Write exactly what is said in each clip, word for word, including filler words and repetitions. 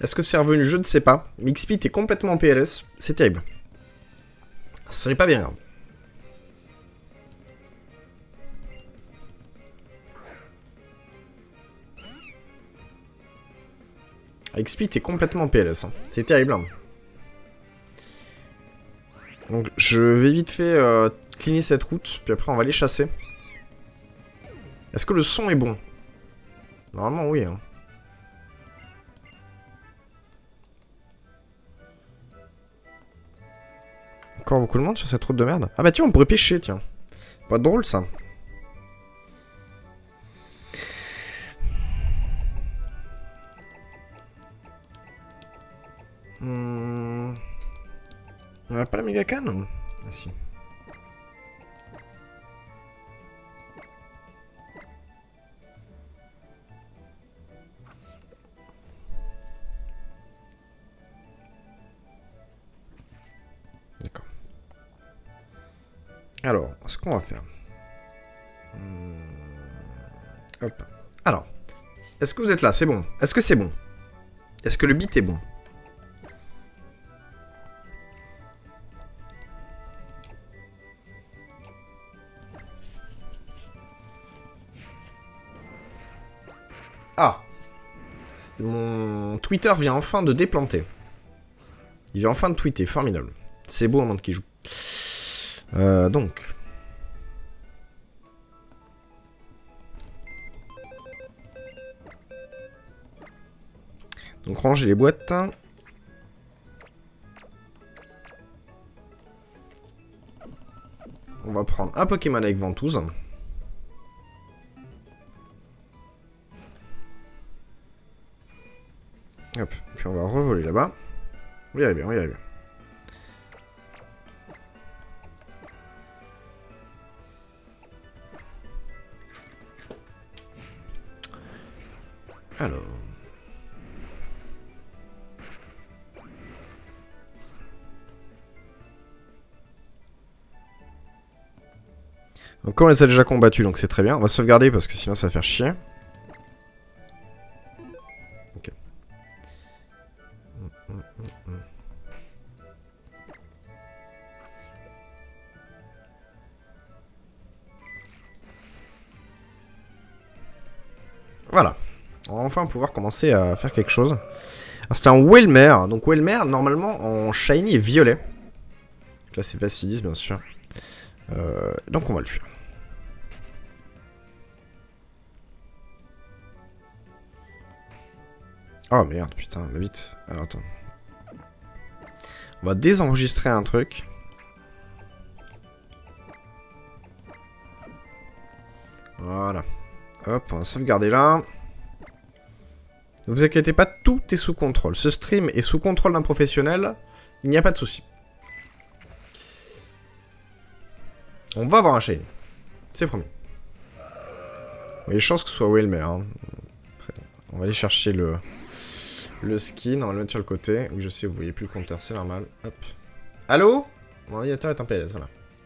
Est-ce que c'est revenu? Je ne sais pas. Mixpit est complètement en P L S. C'est terrible. Ce serait pas bien grave. Mixpit est complètement en P L S. Hein. C'est terrible. Hein. Donc je vais vite fait euh, cleaner cette route. Puis après on va les chasser. Est-ce que le son est bon? Normalement oui. Hein. Encore beaucoup de monde sur cette route de merde. Ah bah tiens, on pourrait pêcher, tiens. Pas drôle ça. Hmm... On a pas la méga canne? Ah si. D'accord. Alors, ce qu'on va faire. Hmm... Hop. Alors. Est-ce que vous êtes là? C'est bon. Est-ce que c'est bon? Est-ce que le beat est bon? Ah. Mon Twitter vient enfin de déplanter. Il vient enfin de tweeter. Formidable. C'est beau au moment qu'il joue. Euh, donc. Donc ranger les boîtes. On va prendre un Pokémon avec ventouse. Hop, puis on va revoler là-bas. On va y arriver, on va y arriver. Alors... Donc on les a déjà combattus, donc c'est très bien. On va sauvegarder parce que sinon ça va faire chier. Ok. Voilà. On va enfin pouvoir commencer à faire quelque chose. C'était un Welmer. Donc Welmer, normalement, en shiny et violet. Donc là, c'est Vassilis, bien sûr. Euh, donc on va le faire. Oh merde, putain, va vite. Alors attends. On va désenregistrer un truc. Voilà. Hop, on va sauvegarder là. Ne vous inquiétez pas, tout est sous contrôle. Ce stream est sous contrôle d'un professionnel. Il n'y a pas de souci. On va avoir un shiny. C'est promis. Il y a des chances que ce soit Welmer. Hein. On va aller chercher le, le skin. On va le mettre sur le côté. Oui, je sais, vous voyez plus le compteur, c'est normal. Hop. Allô? Mon ordinateur est en P L S, voilà.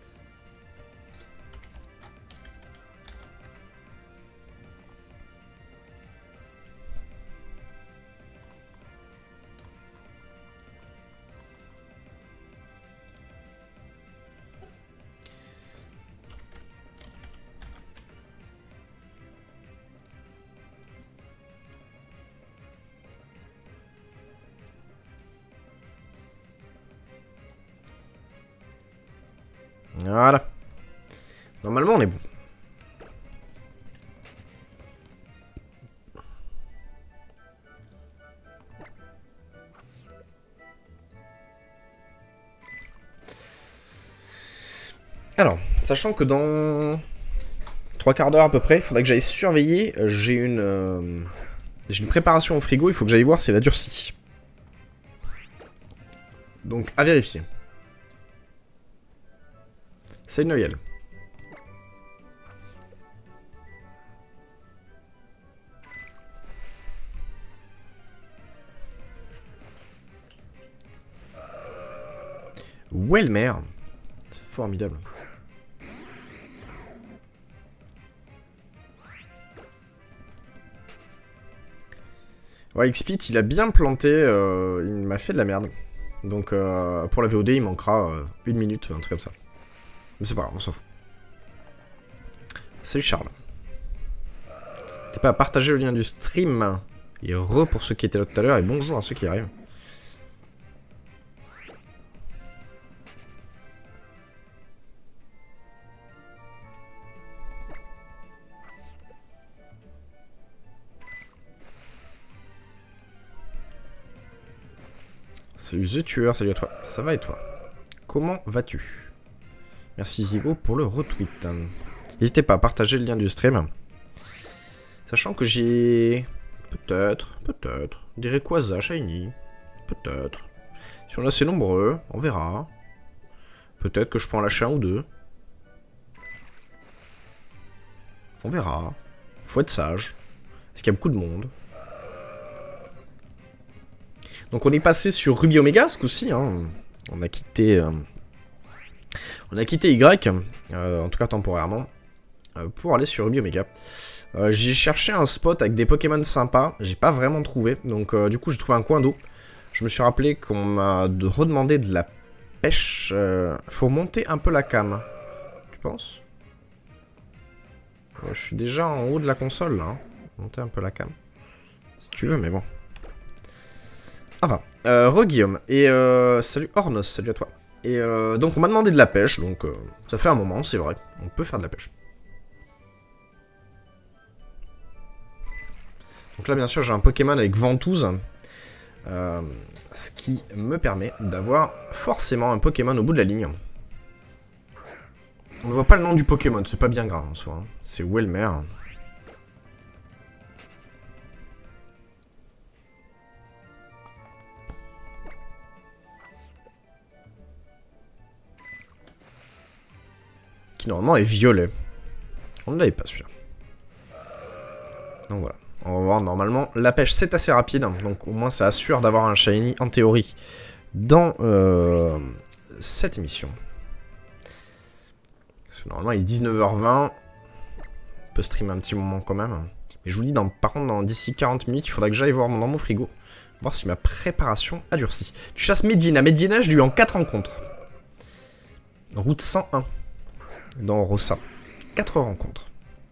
Voilà. Normalement, on est bon. Alors, sachant que dans trois quarts d'heure à peu près, il faudrait que j'aille surveiller. J'ai une, euh... j'ai une préparation au frigo, il faut que j'aille voir si elle a durci. Donc, à vérifier. C'est une Noël. Welmer. C'est formidable. Ouais, Xplit, il a bien planté, euh, il m'a fait de la merde. Donc euh, pour la V O D, il manquera euh, une minute, un truc comme ça. Mais c'est pas grave, on s'en fout. Salut Charles. N'hésitez pas à partager le lien du stream. Et re pour ceux qui étaient là tout à l'heure, et bonjour à ceux qui arrivent. Salut The Tueur, salut à toi. Ça va et toi? Comment vas-tu? Merci Zigo pour le retweet. N'hésitez pas à partager le lien du stream. Sachant que j'ai... Peut-être, peut-être, des Rayquaza Shiny. Peut-être. Si on est assez nombreux, on verra. Peut-être que je peux en lâcher un ou deux. On verra. Faut être sage. Parce qu'il y a beaucoup de monde. Donc on est passé sur Ruby Omega ce coup-ci. Hein. On a quitté... Euh... On a quitté Y, euh, en tout cas temporairement, euh, pour aller sur Ruby Omega. Euh, j'ai cherché un spot avec des Pokémon sympas, j'ai pas vraiment trouvé, donc euh, du coup j'ai trouvé un coin d'eau. Je me suis rappelé qu'on m'a redemandé de la pêche. Euh, faut monter un peu la cam, tu penses? Ouais, je suis déjà en haut de la console là, hein. Monter un peu la cam, si tu veux, mais bon. Enfin, euh, re-Guillaume, et euh, salut Ornos, salut à toi. Et euh, donc on m'a demandé de la pêche, donc euh, ça fait un moment, c'est vrai, on peut faire de la pêche. Donc là bien sûr j'ai un Pokémon avec Ventouse, euh, ce qui me permet d'avoir forcément un Pokémon au bout de la ligne. On ne voit pas le nom du Pokémon, c'est pas bien grave en soi, hein. C'est Welmer. Qui normalement est violet. On ne l'avait pas celui-là. Donc voilà. On va voir, normalement, la pêche c'est assez rapide, donc au moins ça assure d'avoir un shiny en théorie dans euh, cette émission. Parce que normalement il est dix-neuf heures vingt, on peut streamer un petit moment quand même. Mais je vous dis, dans, par contre, dans d'ici quarante minutes, il faudra que j'aille voir dans mon frigo, voir si ma préparation a durci. Tu chasses Medina. Medina, je l'ai eu en quatre rencontres. Route cent un, dans Rossa. quatre rencontres.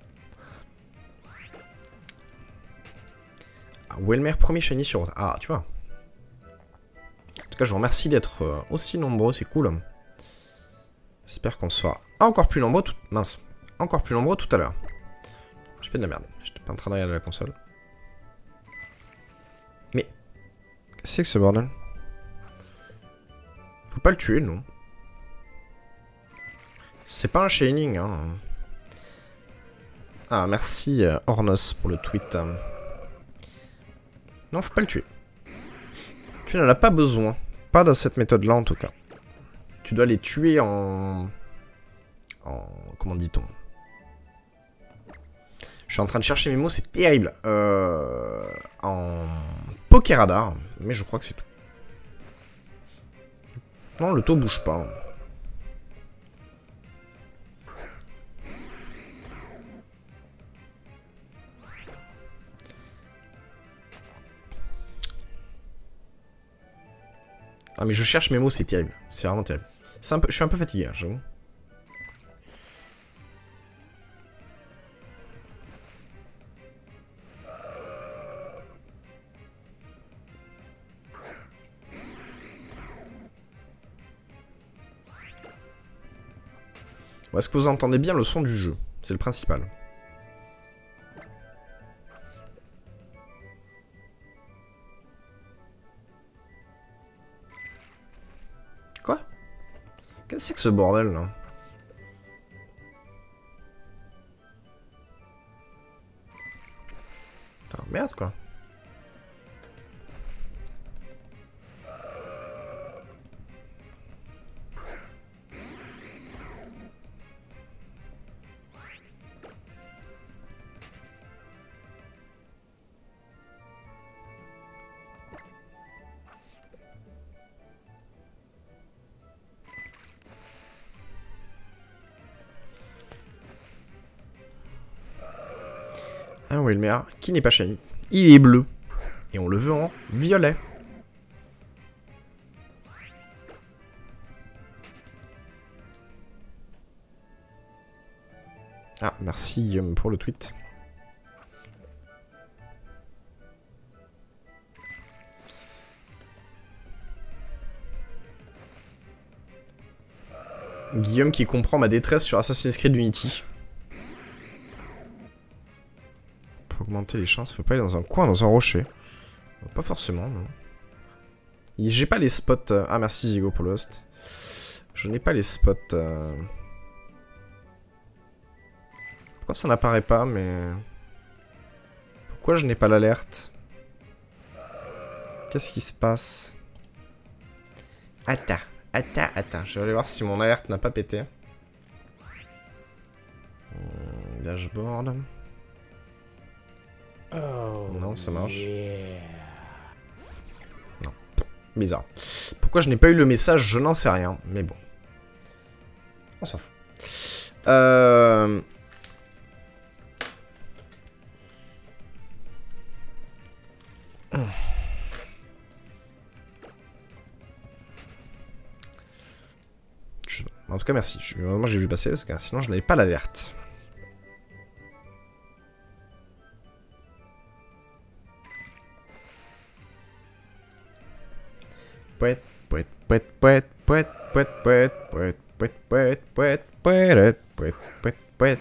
Ah, Welmer, premier shiny sur... Ah, tu vois. En tout cas, je vous remercie d'être euh, aussi nombreux, c'est cool. J'espère qu'on soit encore plus nombreux tout... Mince. Encore plus nombreux tout à l'heure. Je fais de la merde. J'étais pas en train de regarder la console. Mais... Qu'est-ce que c'est que ce bordel? Faut pas le tuer, non. C'est pas un shining, hein. Ah, merci euh, Ornos pour le tweet. Non, faut pas le tuer. Tu n'en as pas besoin. Pas dans cette méthode-là, en tout cas. Tu dois les tuer en... En... Comment dit-on? Je suis en train de chercher mes mots, c'est terrible. Euh... En... Pokéradar. Mais je crois que c'est tout. Non, le taux bouge pas. Ah mais je cherche mes mots, c'est terrible. C'est vraiment terrible. Un peu, je suis un peu fatigué, hein, j'avoue. Bon, est-ce que vous entendez bien le son du jeu? C'est le principal. Quoi? Qu'est-ce que c'est que ce bordel là? Putain, merde quoi. Ah oui, le meilleur, qui n'est pas shiny. Il est bleu. Et on le veut en violet. Ah, merci Guillaume pour le tweet. Guillaume qui comprend ma détresse sur Assassin's Creed Unity. Pour augmenter les chances, faut pas aller dans un coin, dans un rocher. Pas forcément, non. J'ai pas les spots... Euh... Ah, merci Zigo pour le host. Je n'ai pas les spots... Euh... Pourquoi ça n'apparaît pas, mais... Pourquoi je n'ai pas l'alerte? Qu'est-ce qui se passe? Attends, attends, attends. Je vais aller voir si mon alerte n'a pas pété. Hum, dashboard. Oh, non, ça marche. Yeah. Non. Bizarre. Pourquoi je n'ai pas eu le message? Je n'en sais rien. Mais bon. On s'en fout. Euh... Je... En tout cas, merci. Je... Moi, j'ai vu passer parce que sinon, je n'avais pas l'alerte. Poète, poète, poète, poète, poète, poète, poète, poète, poète, poète, poète, poète, poète, poète, poète.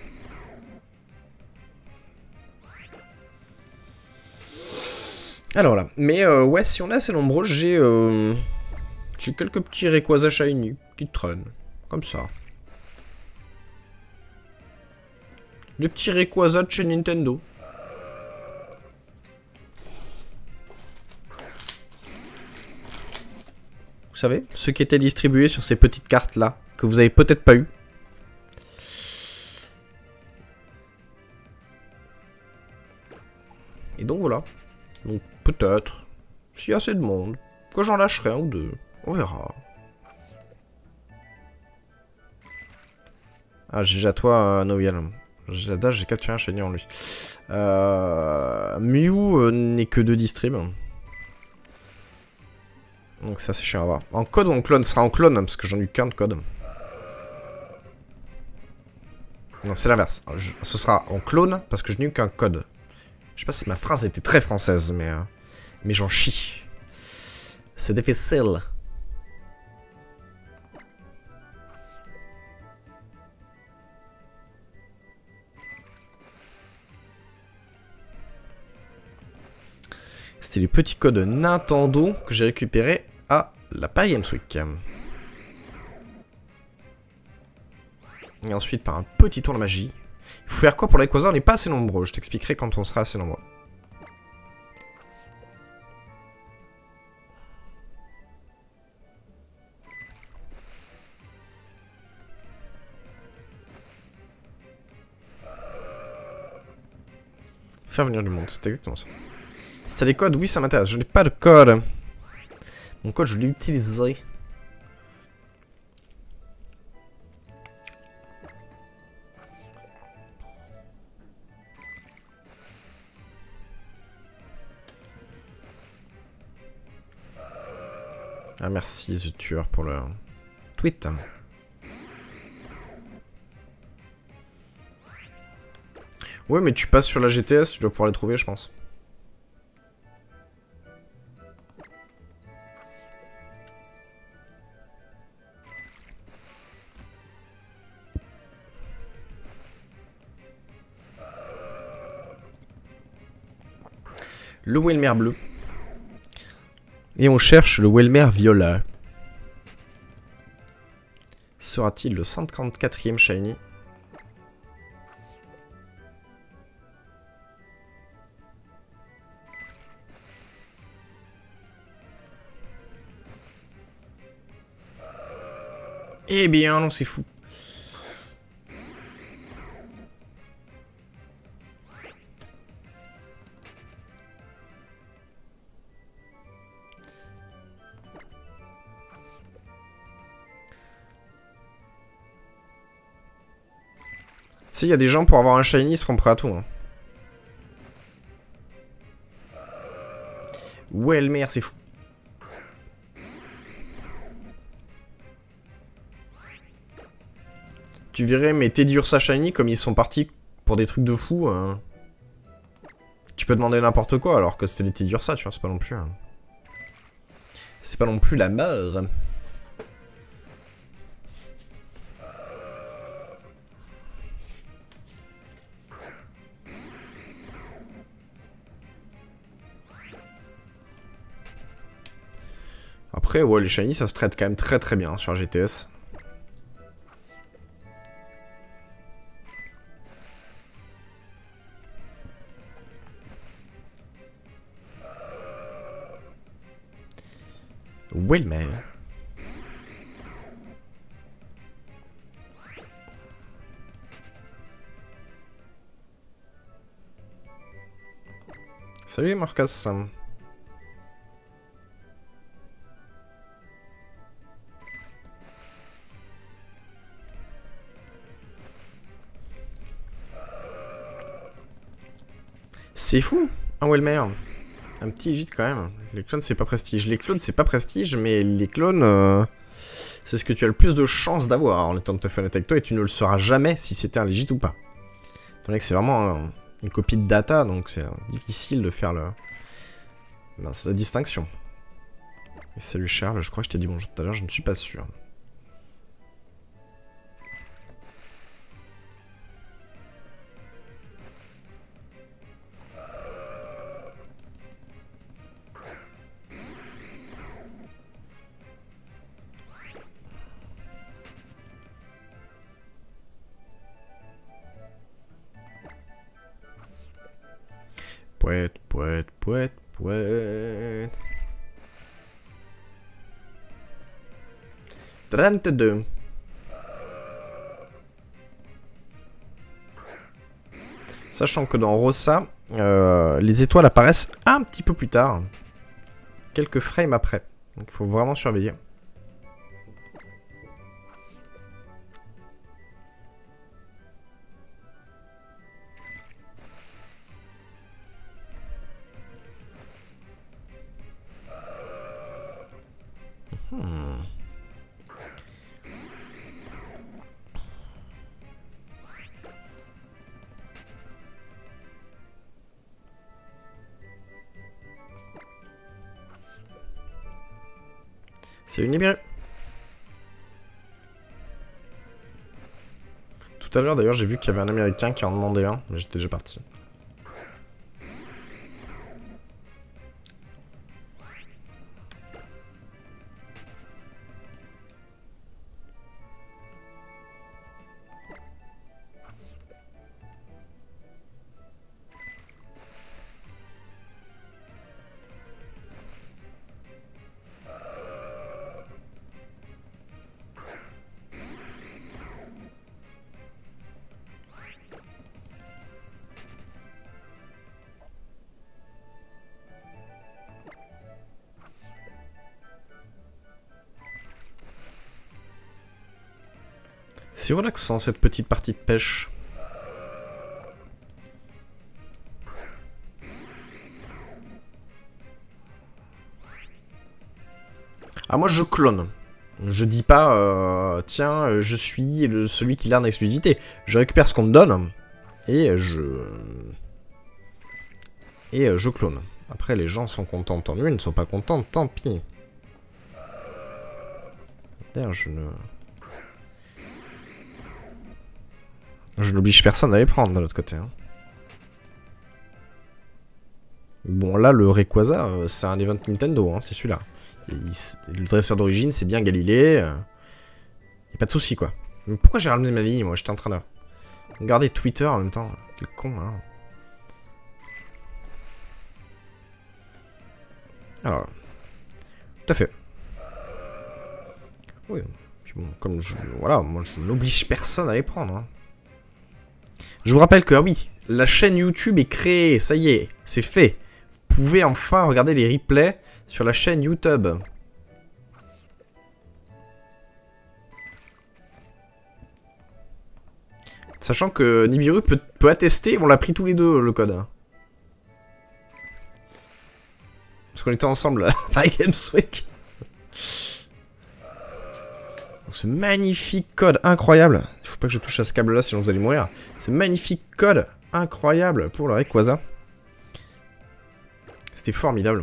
Alors là, mais euh, ouais, si on est assez nombreux, j'ai euh, j'ai quelques petits Rayquaza Shiny qui traînent, comme ça. Les petits Rayquaza de chez Nintendo. Vous savez, ceux qui étaient distribués sur ces petites cartes là, que vous avez peut-être pas eu. Et donc voilà. Donc peut-être, s'il y a assez de monde, que j'en lâcherai un ou deux. On verra. Ah, G G à toi, Noël. Jada, j'ai capturé un shiny en lui. Euh, Mew euh, n'est que de distrib. Donc ça c'est chiant à voir. En code ou en clone? Ce sera en clone, hein, parce que j'en ai eu qu'un de code. Non, c'est l'inverse. Ce sera en clone, parce que je n'ai eu qu'un code. Je sais pas si ma phrase était très française, mais... Euh, mais j'en chie. C'est difficile. C'était les petits codes Nintendo que j'ai récupérés à la Paris Games Week. Et ensuite par un petit tour de magie. Il faut faire quoi pour les Rayquaza? On n'est pas assez nombreux. Je t'expliquerai quand on sera assez nombreux. Faire venir du monde, c'est exactement ça. Si t'as des codes, oui, ça m'intéresse. Je n'ai pas de code. Mon code, je l'ai utilisé. Ah, merci, The Tueur, pour le tweet. Ouais, mais tu passes sur la G T S, tu dois pouvoir les trouver, je pense. Le Welmer bleu. Et on cherche le Welmer violet. Sera-t-il le cent quarante-quatrième shiny? Eh bien, non, c'est fou. Si, il y a des gens pour avoir un shiny, ils seront prêts à tout. Hein. Ouais, le meilleur, c'est fou. Tu verrais mes Teddy Ursa Shiny comme ils sont partis pour des trucs de fou. Euh... Tu peux demander n'importe quoi alors que c'était des Teddy Ursa, tu vois, c'est pas non plus... Hein. C'est pas non plus la mort. Après, ouais, les shiny, ça se traite quand même très très bien sur G T S. Well, mais... Salut Marcus. C'est fou, un Wellmer. Un petit gîte quand même. Les clones c'est pas prestige. Les clones c'est pas prestige, mais les clones euh, c'est ce que tu as le plus de chances d'avoir en étant de te faire avec toi et tu ne le sauras jamais si c'était un légit ou pas. Étant donné que c'est vraiment euh, une copie de data, donc c'est euh, difficile de faire le... Ben, c'est la distinction. Et salut Charles, je crois que je t'ai dit bonjour tout à l'heure, je ne suis pas sûr. Poète, poète, poète, poète. trente-deux. Sachant que dans Rossa, euh, les étoiles apparaissent un petit peu plus tard. Quelques frames après. Donc il faut vraiment surveiller. Hmm. C'est une libérée. Tout à l'heure d'ailleurs j'ai vu qu'il y avait un américain qui en demandait un, mais j'étais déjà parti. C'est relaxant cette petite partie de pêche. Ah moi je clone. Je dis pas euh, tiens je suis le, celui qui l'a en exclusivité. Je récupère ce qu'on me donne et je et je clone. Après les gens sont contents tant mieux, ils ne sont pas contents tant pis. D'ailleurs je ne Je n'oblige personne à les prendre de l'autre côté. Hein. Bon, là, le Rayquaza, euh, c'est un event Nintendo, hein, c'est celui-là. Le dresseur d'origine, c'est bien Galilée. Euh... Y a pas de souci, quoi. Mais pourquoi j'ai ramené ma vie, moi? J'étais en train de regarder Twitter en même temps. Quel con, hein. Alors, tout à fait. Oui, puis bon, comme je... Voilà, moi, je n'oblige personne à les prendre, hein. Je vous rappelle que, ah oui, la chaîne YouTube est créée, ça y est, c'est fait. Vous pouvez enfin regarder les replays sur la chaîne YouTube. Sachant que Nibiru peut, peut attester, on l'a pris tous les deux, le code. Parce qu'on était ensemble à Games Week. Donc, ce magnifique code incroyable. Il faut pas que je touche à ce câble là sinon vous allez mourir. Ce magnifique code incroyable pour le Rayquaza. C'était formidable.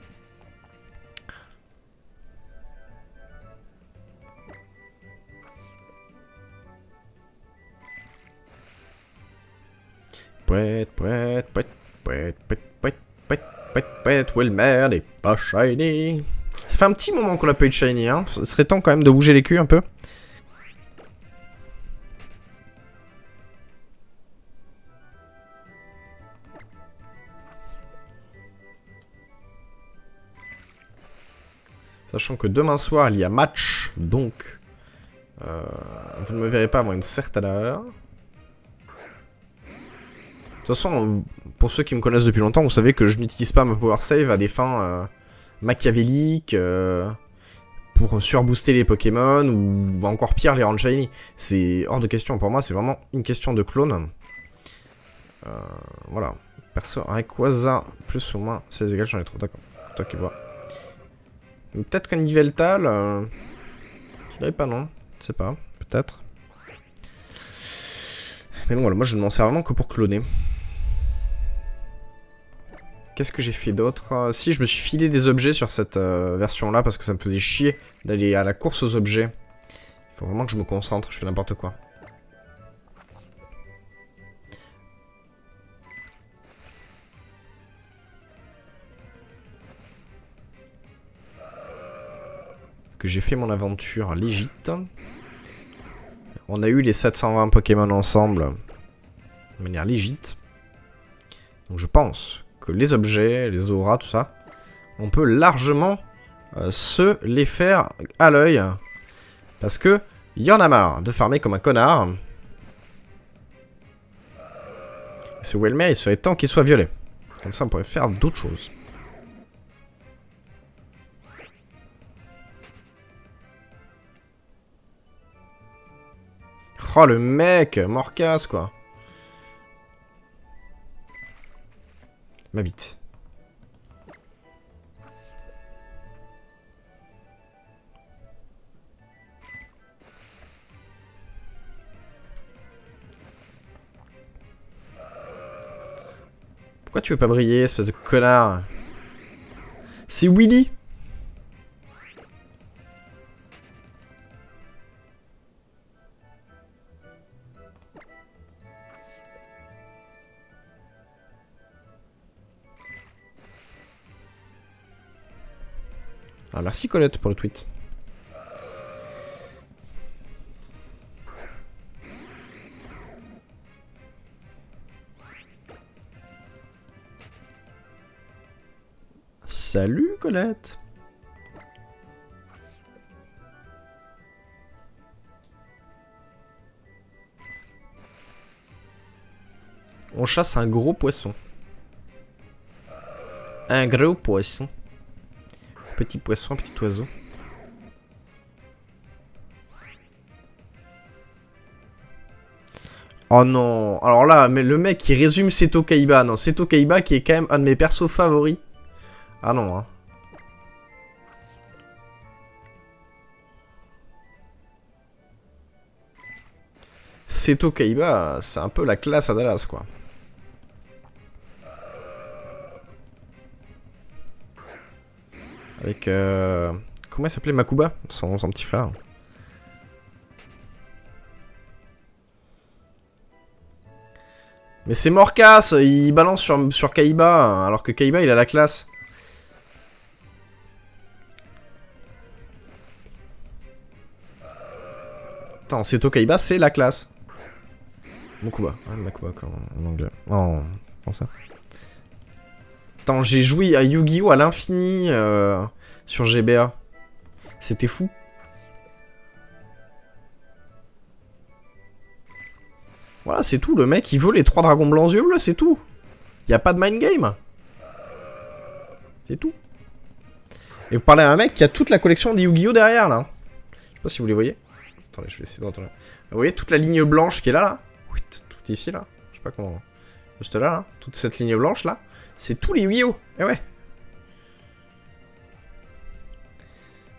Pouet, pouet, pouet, pouet, pouet, pouet, pouet, pouet, pouet, Wilmer n'est pas shiny. Ça fait un petit moment qu'on l'a pas eu de shiny, hein. Ce serait temps quand même de bouger les culs un peu. Sachant que demain soir il y a match, donc euh, vous ne me verrez pas avant une certaine heure. De toute façon, pour ceux qui me connaissent depuis longtemps, vous savez que je n'utilise pas ma power save à des fins euh, machiavéliques, euh, pour surbooster les Pokémon, ou encore pire, les rendre shiny. C'est hors de question pour moi, c'est vraiment une question de clone. Euh, voilà. Perso, Rayquaza, plus ou moins, c'est les égales, j'en ai trop, d'accord. Toi qui vois. Peut-être qu'un Yveltal, euh, je l'avais pas, non? Je sais pas, peut-être. Mais bon, voilà, moi je ne m'en sers vraiment que pour cloner. Qu'est-ce que j'ai fait d'autre? euh, Si, je me suis filé des objets sur cette euh, version-là parce que ça me faisait chier d'aller à la course aux objets. Il faut vraiment que je me concentre, je fais n'importe quoi. Que j'ai fait mon aventure légite. On a eu les sept cent vingt Pokémon ensemble de manière légite. Donc je pense que les objets, les auras, tout ça, on peut largement euh, se les faire à l'œil. Parce que il y en a marre de farmer comme un connard. Et ce Wilmer, il serait temps qu'il soit violet. Comme ça, on pourrait faire d'autres choses. Oh, le mec, Morcas, quoi. Ma bite. Pourquoi tu veux pas briller, espèce de connard? C'est Willy. Ah, merci Colette pour le tweet. Salut Colette. On chasse un gros poisson. Un gros poisson. Petit poisson, petit oiseau. Oh non. Alors là, mais le mec qui résume Seto Kaiba. Non, Seto Kaiba qui est quand même un de mes persos favoris. Ah non, hein. Seto Kaiba, c'est un peu la classe à Dallas, quoi. Avec... Euh... Comment il s'appelait Makuba, son, son petit frère. Mais c'est Morcas, il balance sur, sur Kaiba, alors que Kaiba il a la classe. Attends, Seto Kaiba c'est la classe. Makuba, ouais, Makuba en anglais. En français. Attends, j'ai joué à Yu-Gi-Oh! À l'infini euh, sur G B A. C'était fou. Voilà, c'est tout. Le mec, il veut les trois dragons blancs yeux bleus, c'est tout. Il n'y a pas de mind game. C'est tout. Et vous parlez à un mec qui a toute la collection des Yu-Gi-Oh! Derrière, là. Je sais pas si vous les voyez. Attendez, je vais essayer de retourner. Vous voyez toute la ligne blanche qui est là, là. Oui, tout ici, là. Je sais pas comment... Juste là, là. Toute cette ligne blanche, là. C'est tous les Yu-Gi-Oh! Eh ouais.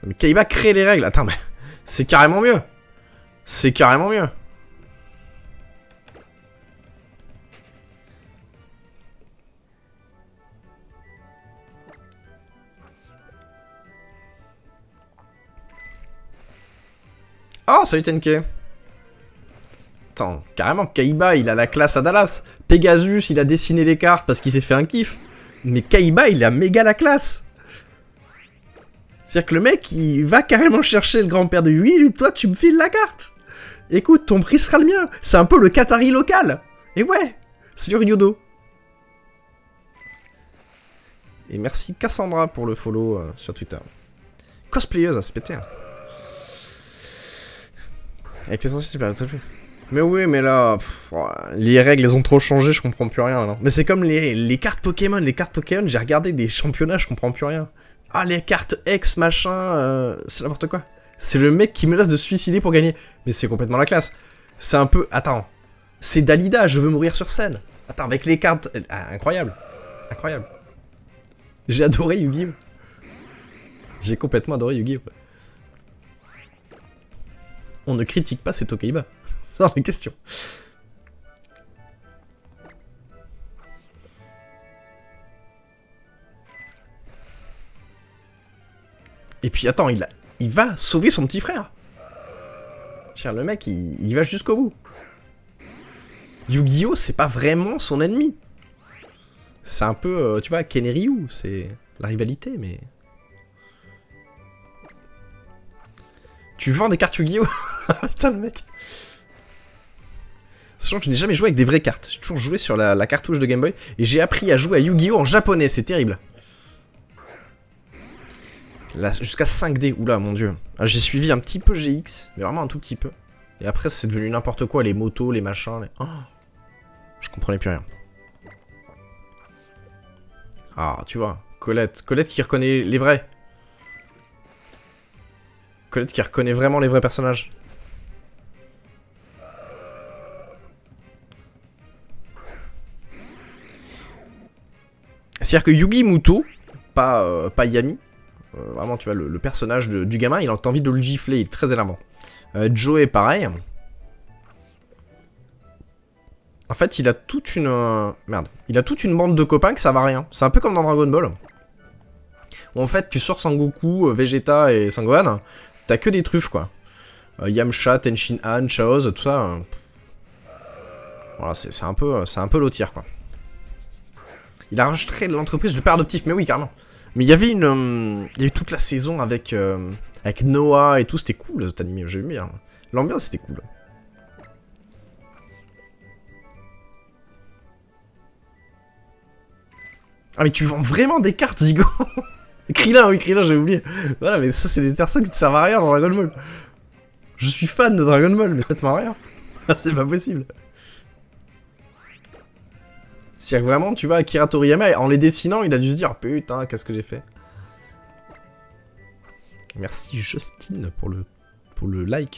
Mais Kaiba crée les règles. Attends, mais c'est carrément mieux. C'est carrément mieux. Oh, salut Tenke. Attends, carrément, Kaiba, il a la classe à Dallas. Pegasus, il a dessiné les cartes parce qu'il s'est fait un kiff. Mais Kaiba, il a méga la classe. C'est-à-dire que le mec, il va carrément chercher le grand-père de Yui, lui, toi, tu me files la carte. Écoute, ton prix sera le mien. C'est un peu le Qatari local. Et ouais, c'est du Ryodo. Et merci Cassandra pour le follow euh, sur Twitter. Cosplayeuse à se péter. Hein. Avec les anciens super plus. Mais oui, mais là, pff, les règles, elles ont trop changé, je comprends plus rien. Non. Mais c'est comme les, les cartes Pokémon. Les cartes Pokémon, j'ai regardé des championnats, je comprends plus rien. Ah, les cartes X, machin, euh, c'est n'importe quoi. C'est le mec qui menace de se suicider pour gagner. Mais c'est complètement la classe. C'est un peu... Attends. C'est Dalida, je veux mourir sur scène. Attends, avec les cartes... Ah, incroyable. Incroyable. J'ai adoré Yu-Gi-Oh! J'ai complètement adoré Yu-Gi-Oh! On ne critique pas ces Tokaiba. C'est hors de question. Et puis attends, il, a, il va sauver son petit frère. Cher, le mec, il, il va jusqu'au bout. Yu-Gi-Oh! C'est pas vraiment son ennemi. C'est un peu, euh, tu vois, Ken et Ryu, c'est la rivalité, mais... Tu vends des cartes Yu-Gi-Oh! Putain, le mec. Sachant que je n'ai jamais joué avec des vraies cartes. J'ai toujours joué sur la, la cartouche de Game Boy. Et j'ai appris à jouer à Yu-Gi-Oh! En japonais, c'est terrible. Jusqu'à cinq D, oula, mon dieu. J'ai suivi un petit peu G X, mais vraiment un tout petit peu. Et après, c'est devenu n'importe quoi, les motos, les machins, les... Oh, je comprenais plus rien. Ah, tu vois, Colette. Colette qui reconnaît les vrais. Colette qui reconnaît vraiment les vrais personnages. C'est-à-dire que Yugi Muto, pas, euh, pas Yami, euh, vraiment, tu vois, le, le personnage de, du gamin, il a envie de le gifler, il est très énervant. Euh, Joe, pareil. En fait, il a toute une... Euh, merde. Il a toute une bande de copains que ça va rien. C'est un peu comme dans Dragon Ball. Où en fait, tu sors Sangoku, euh, Vegeta et Sangohan, t'as que des truffes, quoi. Euh, Yamcha, Tenshin Han, Chaoz, tout ça. Euh... Voilà, c'est un peu, c'est un peu l'autre, quoi. Il a rajouté l'entreprise, le père adoptif, mais oui, carrément. Mais il y avait une... Euh, il y a eu toute la saison avec, euh, avec Noah et tout, c'était cool, cet animé, j'ai aimé bien. L'ambiance, c'était cool. Ah, mais tu vends vraiment des cartes, Zigo. Krillin, oui, Krillin, j'ai oublié. Voilà, mais ça, c'est des personnes qui ne servent à rien dans Dragon Ball. Je suis fan de Dragon Ball, mais faites-moi rien. C'est pas possible. C'est-à-dire que vraiment, tu vois, Akira Toriyama, en les dessinant, il a dû se dire, putain, qu'est-ce que j'ai fait. Merci Justine pour le, pour le like.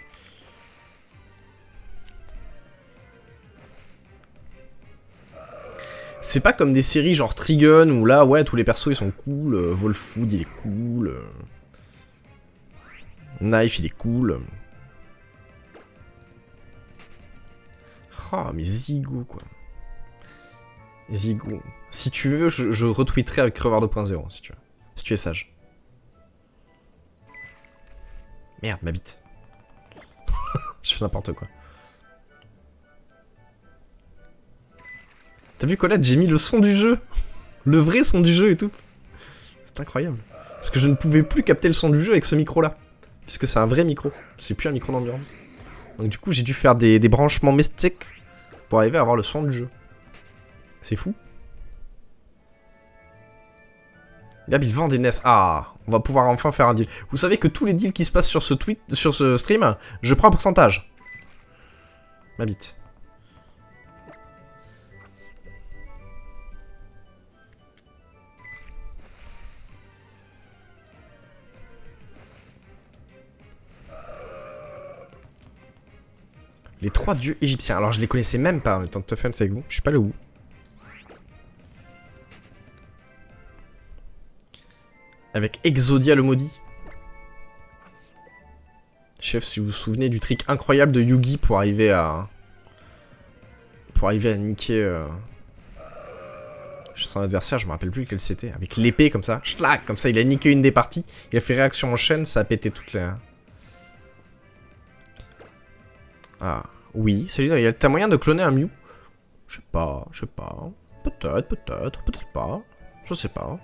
C'est pas comme des séries genre Trigun où là, ouais, tous les persos ils sont cool. Euh, Wolfwood il est cool. Euh... Knife il est cool. Oh, mais Zigo quoi. Zigo. Si tu veux, je, je retweeterai avec Crevard deux point zéro si tu veux. Si tu es sage. Merde, ma bite. Je fais n'importe quoi. T'as vu Colette, j'ai mis le son du jeu. Le vrai son du jeu et tout. C'est incroyable. Parce que je ne pouvais plus capter le son du jeu avec ce micro là. Puisque c'est un vrai micro. C'est plus un micro d'ambiance. Donc du coup j'ai dû faire des, des branchements mystiques pour arriver à avoir le son du jeu. C'est fou. Gab il vend des N E S. Ah, on va pouvoir enfin faire un deal. Vous savez que tous les deals qui se passent sur ce tweet, sur ce stream, je prends un pourcentage. Ma bite. Les trois dieux égyptiens. Alors je les connaissais même pas en étant tout à fait avec vous. Je suis pas là où. Avec Exodia le maudit. sais pas si vous vous souvenez du trick incroyable de Yugi pour arriver à... Pour arriver à niquer... Euh... son adversaire, je me rappelle plus lequel c'était. Avec l'épée comme ça. Schlac, comme ça, il a niqué une des parties. Il a fait réaction en chaîne, ça a pété toutes les... Ah, oui. Salut, t'as moyen de cloner un Mew? Je sais pas, je sais pas. Peut-être, peut-être, peut-être pas. Je sais pas.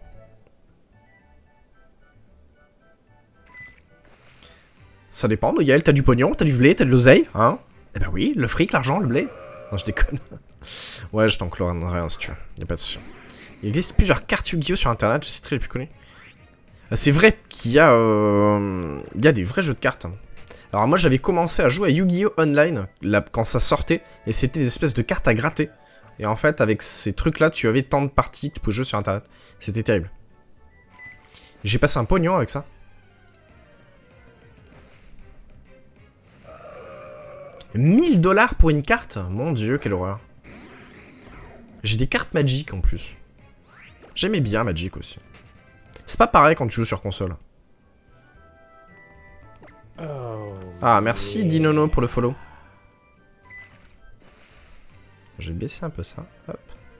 Ça dépend, Yael, t'as du pognon, t'as du blé, t'as de l'oseille, hein? Eh ben oui, le fric, l'argent, le blé. Non, je déconne. Ouais, je t'en clonerai un si tu veux, y'a pas de souci. Il existe plusieurs cartes Yu-Gi-Oh sur internet, je citerai les plus connus. C'est vrai qu'il y a... Euh... Il y a des vrais jeux de cartes. Alors moi, j'avais commencé à jouer à Yu-Gi-Oh Online, là, quand ça sortait, et c'était des espèces de cartes à gratter. Et en fait, avec ces trucs-là, tu avais tant de parties que tu pouvais jouer sur internet. C'était terrible. J'ai passé un pognon avec ça. mille dollars pour une carte? Mon dieu, quelle horreur. J'ai des cartes Magic en plus. J'aimais bien Magic aussi. C'est pas pareil quand tu joues sur console. Ah, merci Dinono pour le follow. Je vais baisser un peu ça. Hop.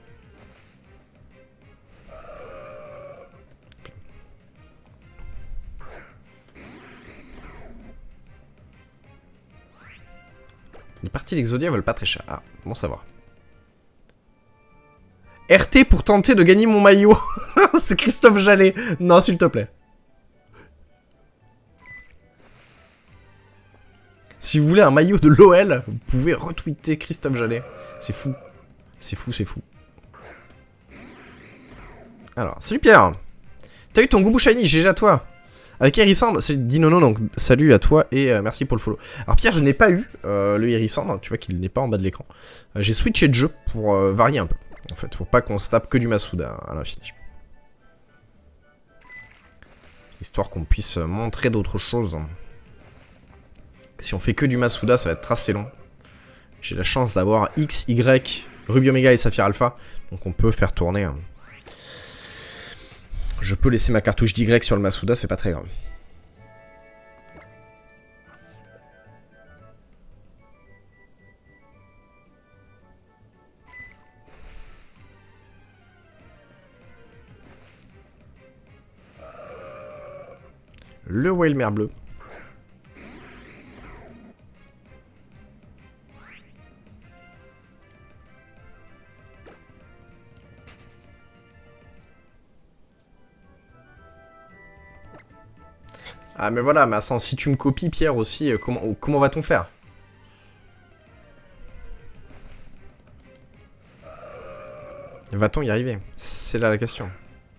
Les parties d'Exodia valent pas très cher. Ah, bon savoir. R T pour tenter de gagner mon maillot. C'est Christophe Jallet. Non, s'il te plaît. Si vous voulez un maillot de l'O L, vous pouvez retweeter Christophe Jallet. C'est fou. C'est fou, c'est fou. Alors, salut Pierre. T'as eu ton goubou shiny, G G à toi. Avec Hérissandre, c'est Dinono, donc salut à toi et euh, merci pour le follow. Alors Pierre, je n'ai pas eu euh, le Hérissandre, tu vois qu'il n'est pas en bas de l'écran. Euh, J'ai switché de jeu pour euh, varier un peu, en fait, pour pas qu'on se tape que du Masuda à l'infini. Histoire qu'on puisse montrer d'autres choses. Si on fait que du Masuda, ça va être assez long. J'ai la chance d'avoir X, Y, Ruby Omega et Saphir Alpha, donc on peut faire tourner... Hein. Je peux laisser ma cartouche d'Y sur le Masuda, c'est pas très grave. Le Whale mer bleu. Ah mais voilà, mais attends, si tu me copies Pierre aussi, euh, comment, comment va-t-on faire? Va-t-on y arriver? C'est là la question.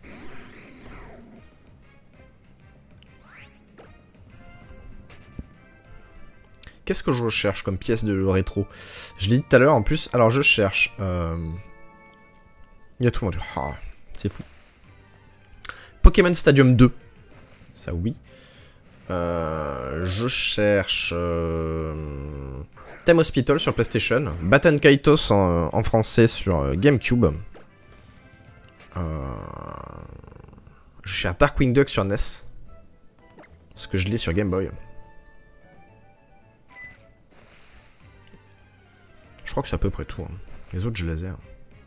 Qu'est-ce que je recherche comme pièce de rétro? Je l'ai dit tout à l'heure en plus, alors je cherche... Euh... Il y a tout vendu. Ah, c'est fou. Pokémon Stadium deux. Ça oui. Euh, je cherche euh, Theme Hospital sur PlayStation, Batten Kaitos en, en français sur euh, GameCube. Euh, je cherche Darkwing Duck sur N E S, parce que je l'ai sur Game Boy. Je crois que c'est à peu près tout. Hein. Les autres, je les ai. Hein.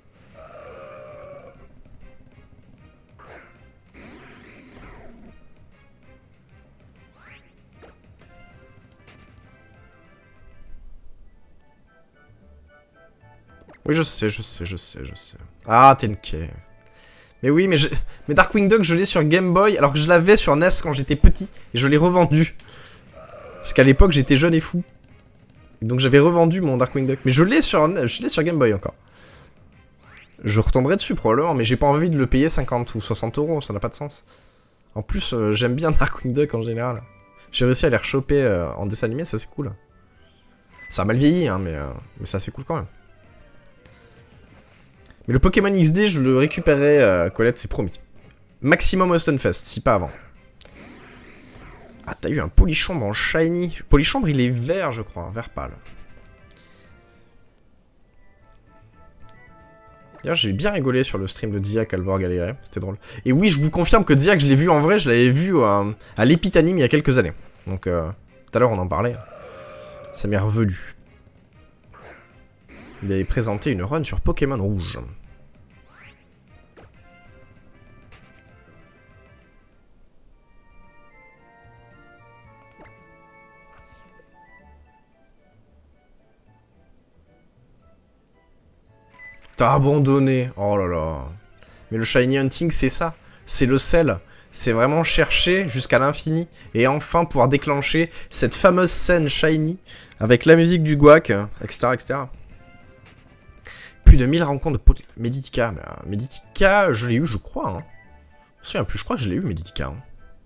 Oui, je sais, je sais, je sais, je sais. Ah, T N K. Mais oui, mais, je... mais Darkwing Duck, je l'ai sur Game Boy, alors que je l'avais sur N E S quand j'étais petit, et je l'ai revendu. Parce qu'à l'époque, j'étais jeune et fou. Et donc j'avais revendu mon Darkwing Duck. Mais je l'ai sur... je l'ai sur Game Boy encore. Je retomberai dessus probablement, mais j'ai pas envie de le payer cinquante ou soixante euros, ça n'a pas de sens. En plus, euh, j'aime bien Darkwing Duck en général. J'ai réussi à les rechoper euh, en dessin animé, ça c'est cool. Ça a mal vieilli, hein, mais, euh, mais ça c'est cool quand même. Mais le Pokémon X D, je le récupérerai, euh, Colette, c'est promis. Maximum Stunfest, si pas avant. Ah, t'as eu un Polychambre en shiny. Polychambre, il est vert, je crois, vert pâle. D'ailleurs, j'ai bien rigolé sur le stream de Diac Alvor Galéret, c'était drôle. Et oui, je vous confirme que Diac, je l'ai vu en vrai, je l'avais vu euh, à l'Épithanime il y a quelques années. Donc, euh, Tout à l'heure, on en parlait. Ça m'est revenu. Il avait présenté une run sur Pokémon Rouge. T'as abandonné. Oh là là. Mais le Shiny Hunting, c'est ça. C'est le sel. C'est vraiment chercher jusqu'à l'infini. Et enfin pouvoir déclencher cette fameuse scène Shiny. Avec la musique du Guac, et cetera, et cetera. Plus de mille rencontres de Pokémon. Meditica. Mais, euh, Meditica, je l'ai eu, je crois. Hein. Je me souviens plus, je crois que je l'ai eu, Meditica. Hein.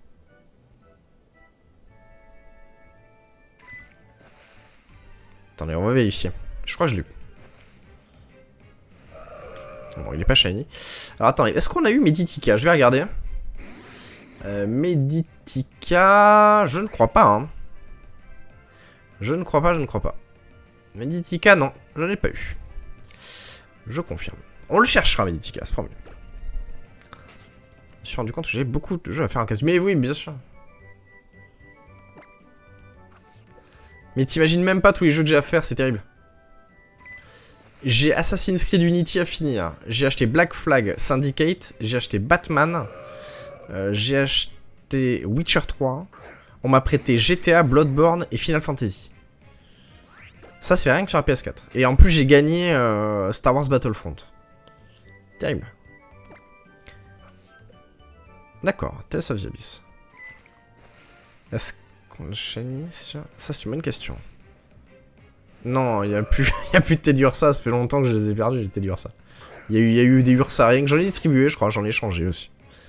Attendez, on va vérifier. Je crois que je l'ai eu. Bon, il est pas shiny. Alors attendez, est-ce qu'on a eu Meditica? Je vais regarder. Euh, Meditica... Je ne crois pas, hein. Je ne crois pas, je ne crois pas. Meditica, non, je ne l'ai pas eu. Je confirme. On le cherchera, Meditica, c'est promis. Je me suis rendu compte que j'ai beaucoup de jeux à faire en casse. Mais oui, bien sûr. Mais t'imagines même pas tous les jeux que j'ai à faire, c'est terrible. J'ai Assassin's Creed Unity à finir. J'ai acheté Black Flag Syndicate. J'ai acheté Batman. Euh, j'ai acheté Witcher trois. On m'a prêté G T A, Bloodborne et Final Fantasy. Ça, c'est rien que sur la P S quatre. Et en plus, j'ai gagné euh, Star Wars Battlefront. Terrible. D'accord, Tales of the Abyss. Est-ce qu'on shiny sur... Ça, c'est une bonne question. Non, il n'y a plus, y a plus de Teddy Ursa, ça fait longtemps que je les ai perdus, les Teddy Ursa. Il y, y a eu des Ursa rien que j'en ai distribué, je crois, j'en ai changé aussi.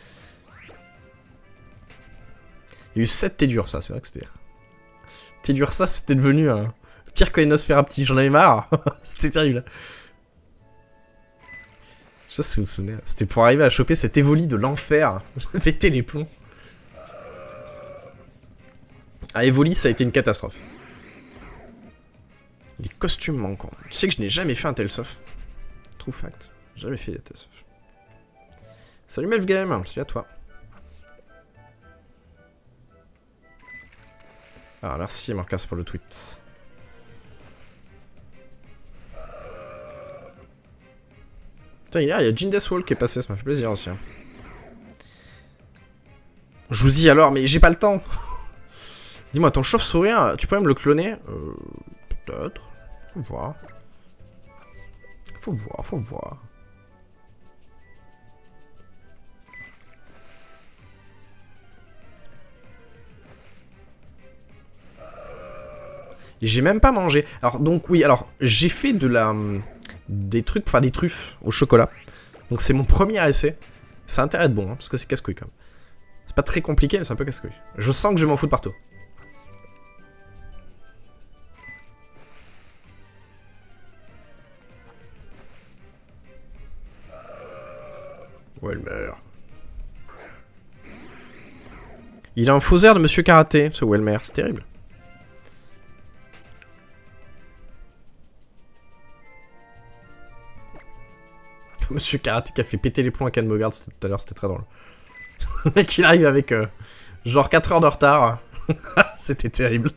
Il y a eu sept Teddy Ursa, c'est vrai que c'était... Teddy Ursa, c'était devenu un... pire que les Nosferapti, j'en avais marre. C'était terrible. Je sais pas si vous vous souvenez, c'était pour arriver à choper cet Evoli de l'enfer. Je pétais les plombs. Ah, Evoli, ça a été une catastrophe. Les costumes manquants. Tu sais que je n'ai jamais fait un Tales of. True fact. Jamais fait les Tales of. Salut Melfgame, salut à toi. Ah, merci Marcas pour le tweet. Putain, hier, il y a Jin Deathwall qui est passé, ça m'a fait plaisir aussi. Hein. Je vous dis alors, mais j'ai pas le temps. Dis-moi, ton chauve-sourire, tu peux me le cloner? Euh... Peut-être. Faut voir. Faut voir, faut voir. J'ai même pas mangé. Alors, donc, oui, alors, j'ai fait de la... des trucs pour faire des truffes au chocolat. Donc, c'est mon premier essai. Ça a intérêt de bon, hein, parce que c'est casse-couille, quand même. C'est pas très compliqué, mais c'est un peu casse-couille. Je sens que je vais m'en foutre partout. Welmer. Il a un faux air de Monsieur Karaté, ce Welmer, c'est terrible. Monsieur Karaté qui a fait péter les plombs à Ken Bogard tout à l'heure, c'était très drôle. Le mec il arrive avec euh, genre quatre heures de retard. C'était terrible.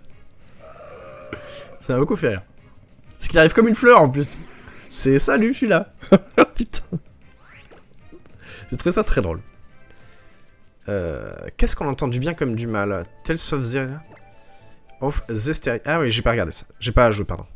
Ça m'a beaucoup fait rire. Parce qu'il arrive comme une fleur en plus. C'est salut, je suis là. Putain. J'ai trouvé ça très drôle. Euh, Qu'est-ce qu'on entend du bien comme du mal? Tales of the... of Zesteri... Ah oui, j'ai pas regardé ça. J'ai pas joué, pardon.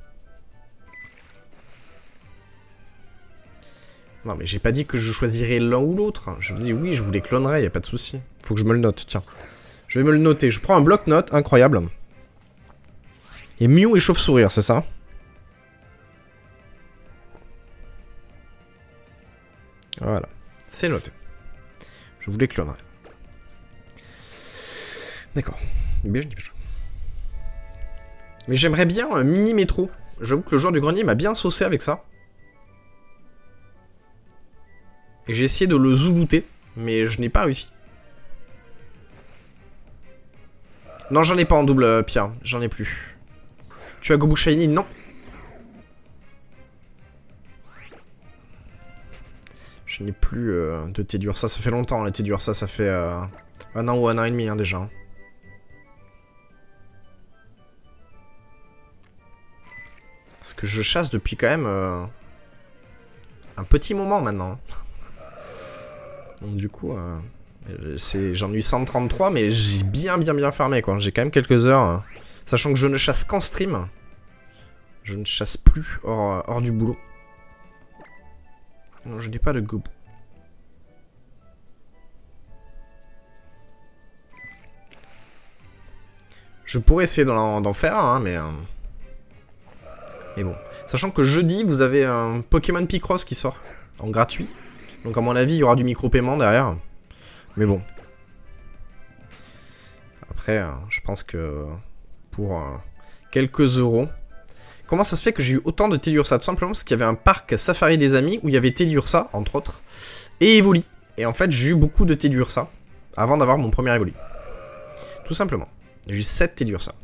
Non, mais j'ai pas dit que je choisirais l'un ou l'autre. Je dis oui, je vous les clonerai, y a pas de souci. Faut que je me le note, tiens. Je vais me le noter. Je prends un bloc-notes, incroyable. Et Mew et chauve-sourire, c'est ça? Voilà. C'est noté. Je vous les clonerai. D'accord. Bien, je dis pas. Mais j'aimerais bien un mini métro. J'avoue que le joueur du grenier m'a bien saucé avec ça. Et j'ai essayé de le zoulouter, mais je n'ai pas réussi. Non, j'en ai pas en double, euh, Pierre. J'en ai plus. Tu as Gobu Shiny? Non. Je n'ai plus euh, de Teddy Ursa. Ça fait longtemps, la Teddy Ursa. Ça fait euh, un an ou un an et demi, hein, déjà. Parce que je chasse depuis quand même euh, un petit moment maintenant. Donc du coup, euh, j'en ai eu cent trente-trois, mais j'ai bien bien bien fermé quoi. J'ai quand même quelques heures. Hein. Sachant que je ne chasse qu'en stream. Je ne chasse plus hors, hors du boulot. Non, je n'ai pas de goût. Je pourrais essayer d'en faire un, hein, mais... Euh... Mais bon. Sachant que jeudi, vous avez un Pokémon Picross qui sort en gratuit. Donc à mon avis, il y aura du micro-paiement derrière. Mais bon. Après, euh, je pense que pour euh, quelques euros... Comment ça se fait que j'ai eu autant de Teddiursa? Tout simplement parce qu'il y avait un parc Safari des Amis où il y avait Teddiursa, entre autres, et Evoli. Et en fait, j'ai eu beaucoup de Teddiursa avant d'avoir mon premier Evoli. Tout simplement. J'ai eu sept Teddiursa.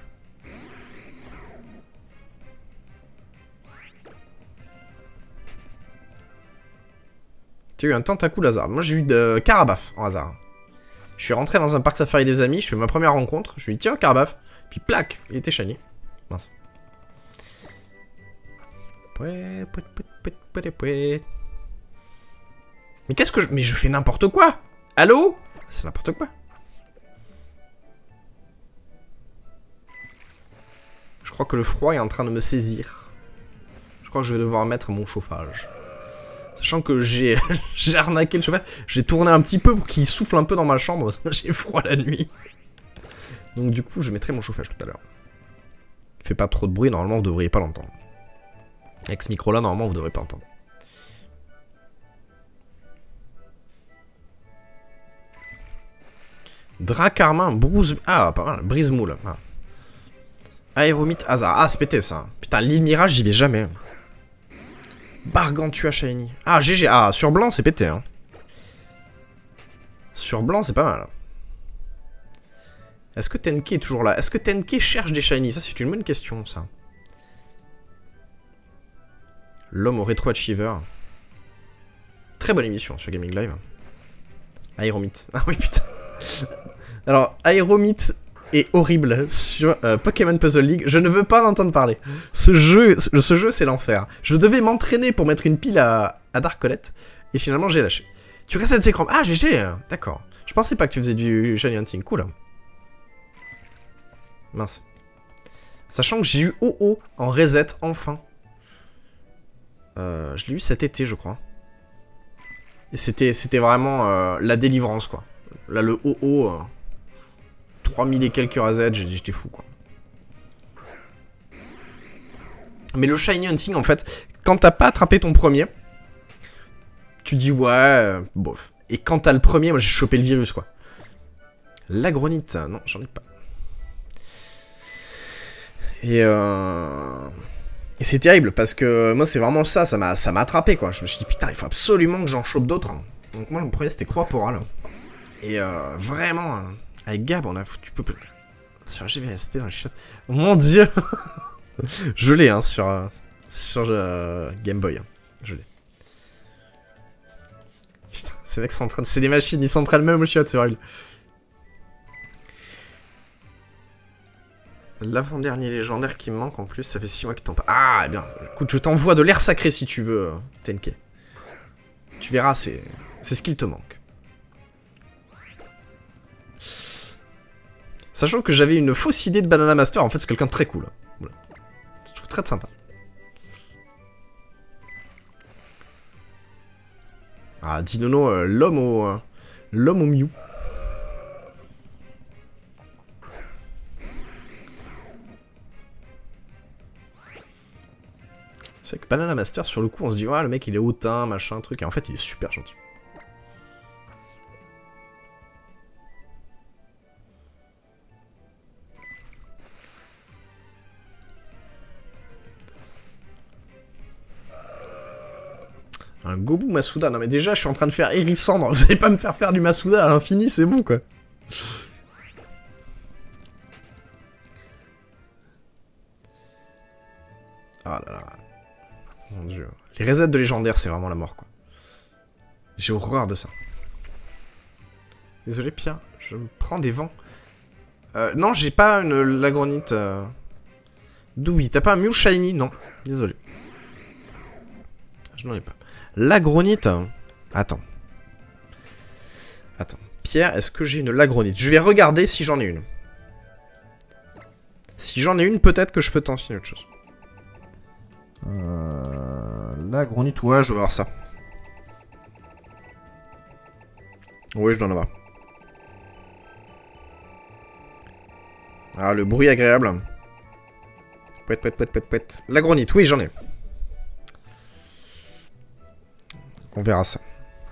Tu as eu un Tentacool hasard. Moi, j'ai eu de Carabaf en hasard. Je suis rentré dans un parc Safari des Amis, je fais ma première rencontre, je lui dis tiens, Carabaf. Puis plac, il était shiny. Mince. Mais qu'est-ce que je... Mais je fais n'importe quoi. Allô? C'est n'importe quoi. Je crois que le froid est en train de me saisir. Je crois que je vais devoir mettre mon chauffage. Sachant que j'ai j'ai arnaqué le chauffage. J'ai tourné un petit peu pour qu'il souffle un peu dans ma chambre. J'ai froid la nuit. Donc du coup, je mettrai mon chauffage tout à l'heure. Il fait pas trop de bruit. Normalement, vous devriez pas l'entendre. Avec ce micro là, normalement vous devrez pas entendre. Dracarmin, Bruce... Ah, pas mal, Brise-Moule. Ah. Aéromite, hasard. Ah, c'est pété ça. Putain, l'île Mirage, j'y vais jamais. Bargantua Shiny. Ah, G G. Ah, sur blanc, c'est pété. Hein. Sur blanc, c'est pas mal. Est-ce que Tenke est toujours là? Est-ce que Tenke cherche des Shiny? Ça, c'est une bonne question, ça. L'homme au rétro-achiever. Très bonne émission sur Gaming Live. Aéromite. Ah oui, putain. Alors, Aéromite est horrible sur euh, Pokémon Puzzle League. Je ne veux pas en entendre parler. Ce jeu, ce jeu c'est l'enfer. Je devais m'entraîner pour mettre une pile à, à Darkolette. Et finalement, j'ai lâché. Tu restes à Zekrom. Ah, G G. D'accord. Je pensais pas que tu faisais du Shiny Hunting. Cool. Mince. Sachant que j'ai eu O O en reset, enfin. Euh, je l'ai eu cet été, je crois. Et c'était c'était vraiment euh, la délivrance, quoi. Là, le O O, euh, trois mille et quelques R Z, j'étais fou, quoi. Mais le Shiny Hunting, en fait, quand t'as pas attrapé ton premier, tu dis, ouais, euh, bof. Et quand t'as le premier, moi, j'ai chopé le virus, quoi. L'agronite, non, j'en ai pas. Et euh... Et c'est terrible parce que moi c'est vraiment ça, ça m'a ça m'a attrapé quoi. Je me suis dit putain il faut absolument que j'en chope d'autres. Donc moi le premier c'était Croix Porale. Et euh, vraiment, euh, avec Gab on a foutu peu sur G V S P dans le chat. Mon dieu. Je l'ai hein sur, euh, sur euh, Game Boy. Hein. Je l'ai. Putain, ces mecs s'entraînent, c'est des machines, ils s'entraînent même au chat, c'est horrible. L'avant-dernier légendaire qui me manque en plus, ça fait six mois qu'il t'en parle. Ah, eh bien, écoute, je t'envoie de l'air sacré si tu veux, Tenke. Tu verras, c'est c'est ce qu'il te manque. Sachant que j'avais une fausse idée de Banana Master, en fait, c'est quelqu'un de très cool. Voilà. Je trouve très sympa. Ah, Dinono, euh, l'homme au... Euh, l'homme au Mew. C'est que Banana Master, sur le coup, on se dit, ouais, le mec, il est hautain, machin, truc, et en fait, il est super gentil. Un Gobu Masuda, non mais déjà, je suis en train de faire Hérissandre, vous allez pas me faire faire du Masuda à l'infini, c'est bon, quoi. Ah là là. Mon dieu. Les resets de légendaire, c'est vraiment la mort, quoi. J'ai horreur de ça. Désolé, Pierre, je me prends des vents. Euh, non, j'ai pas une lagronite. Euh... Doui, t'as pas un Mew Shiny? Non, désolé. Je n'en ai pas. Lagronite. Attends. Attends. Pierre, est-ce que j'ai une Lagronite? Je vais regarder si j'en ai une. Si j'en ai une, peut-être que je peux t'enfiler autre chose. Euh, Lagronite, ouais, je vais voir ça. Oui, je dois en avoir. Ah, le bruit agréable. Pouet, pouet, pouet, pouet, pouet. Lagronite, oui, j'en ai. On verra ça.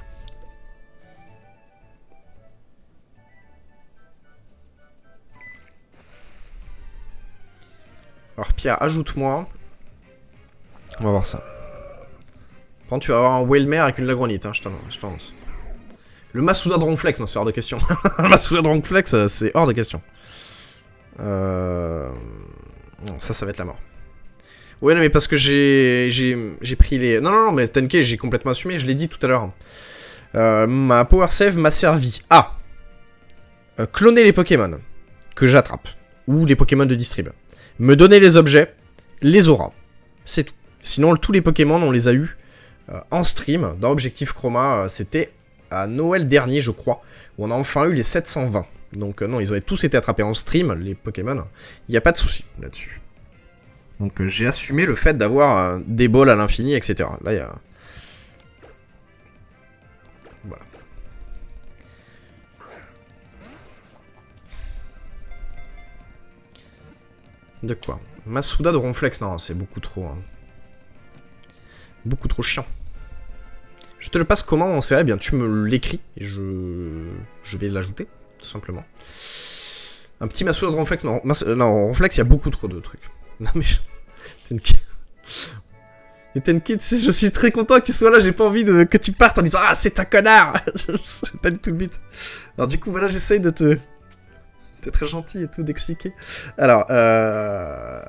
Alors, Pierre, ajoute-moi. On va voir ça. Par contre, tu vas avoir un Whalmer avec une Lagronite, hein, je t'annonce. Le Masuda Dronkflex, non, c'est hors de question. Le Masuda Dronkflex, c'est hors de question. Euh... Non, ça, ça va être la mort. Ouais, non, mais parce que j'ai j'ai pris les... Non, non, non, mais Tenke, j'ai complètement assumé, je l'ai dit tout à l'heure. Euh, ma Power Save m'a servi à euh, cloner les Pokémon que j'attrape, ou les Pokémon de distrib. Me donner les objets, les auras. C'est tout. Sinon, tous les Pokémon, on les a eu euh, en stream, dans Objectif Chroma. Euh, C'était à Noël dernier, je crois, où on a enfin eu les sept cent vingt. Donc euh, non, ils auraient tous été attrapés en stream, les Pokémon. Il n'y a pas de souci là-dessus. Donc euh, j'ai assumé le fait d'avoir euh, des balls à l'infini, et cetera. Là, il y a... Voilà. De quoi? Masuda de Ronflex? Non, c'est beaucoup trop... Hein. Beaucoup trop chiant. Je te le passe comment en série? Eh bien, tu me l'écris et je... je vais l'ajouter, tout simplement. Un petit Masuda de Ronflex? Non, Mas... non, Ronflex, il y a beaucoup trop de trucs. Non, mais... Je... Tenke... Et Tenke, je suis très content que tu sois là, j'ai pas envie de... que tu partes en disant « Ah, c'est un connard !» C'est pas du tout le but. Alors du coup, voilà, j'essaye de te... d'être gentil et tout, d'expliquer. Alors, euh...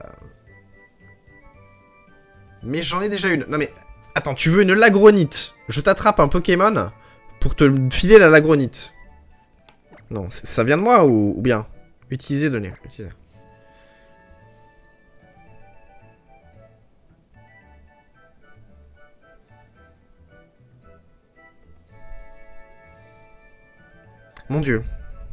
Mais j'en ai déjà une. Non mais... Attends, tu veux une Lagronite? Je t'attrape un Pokémon pour te filer la Lagronite. Non, ça vient de moi ou, ou bien? Utiliser, donner. Utiliser. Mon Dieu.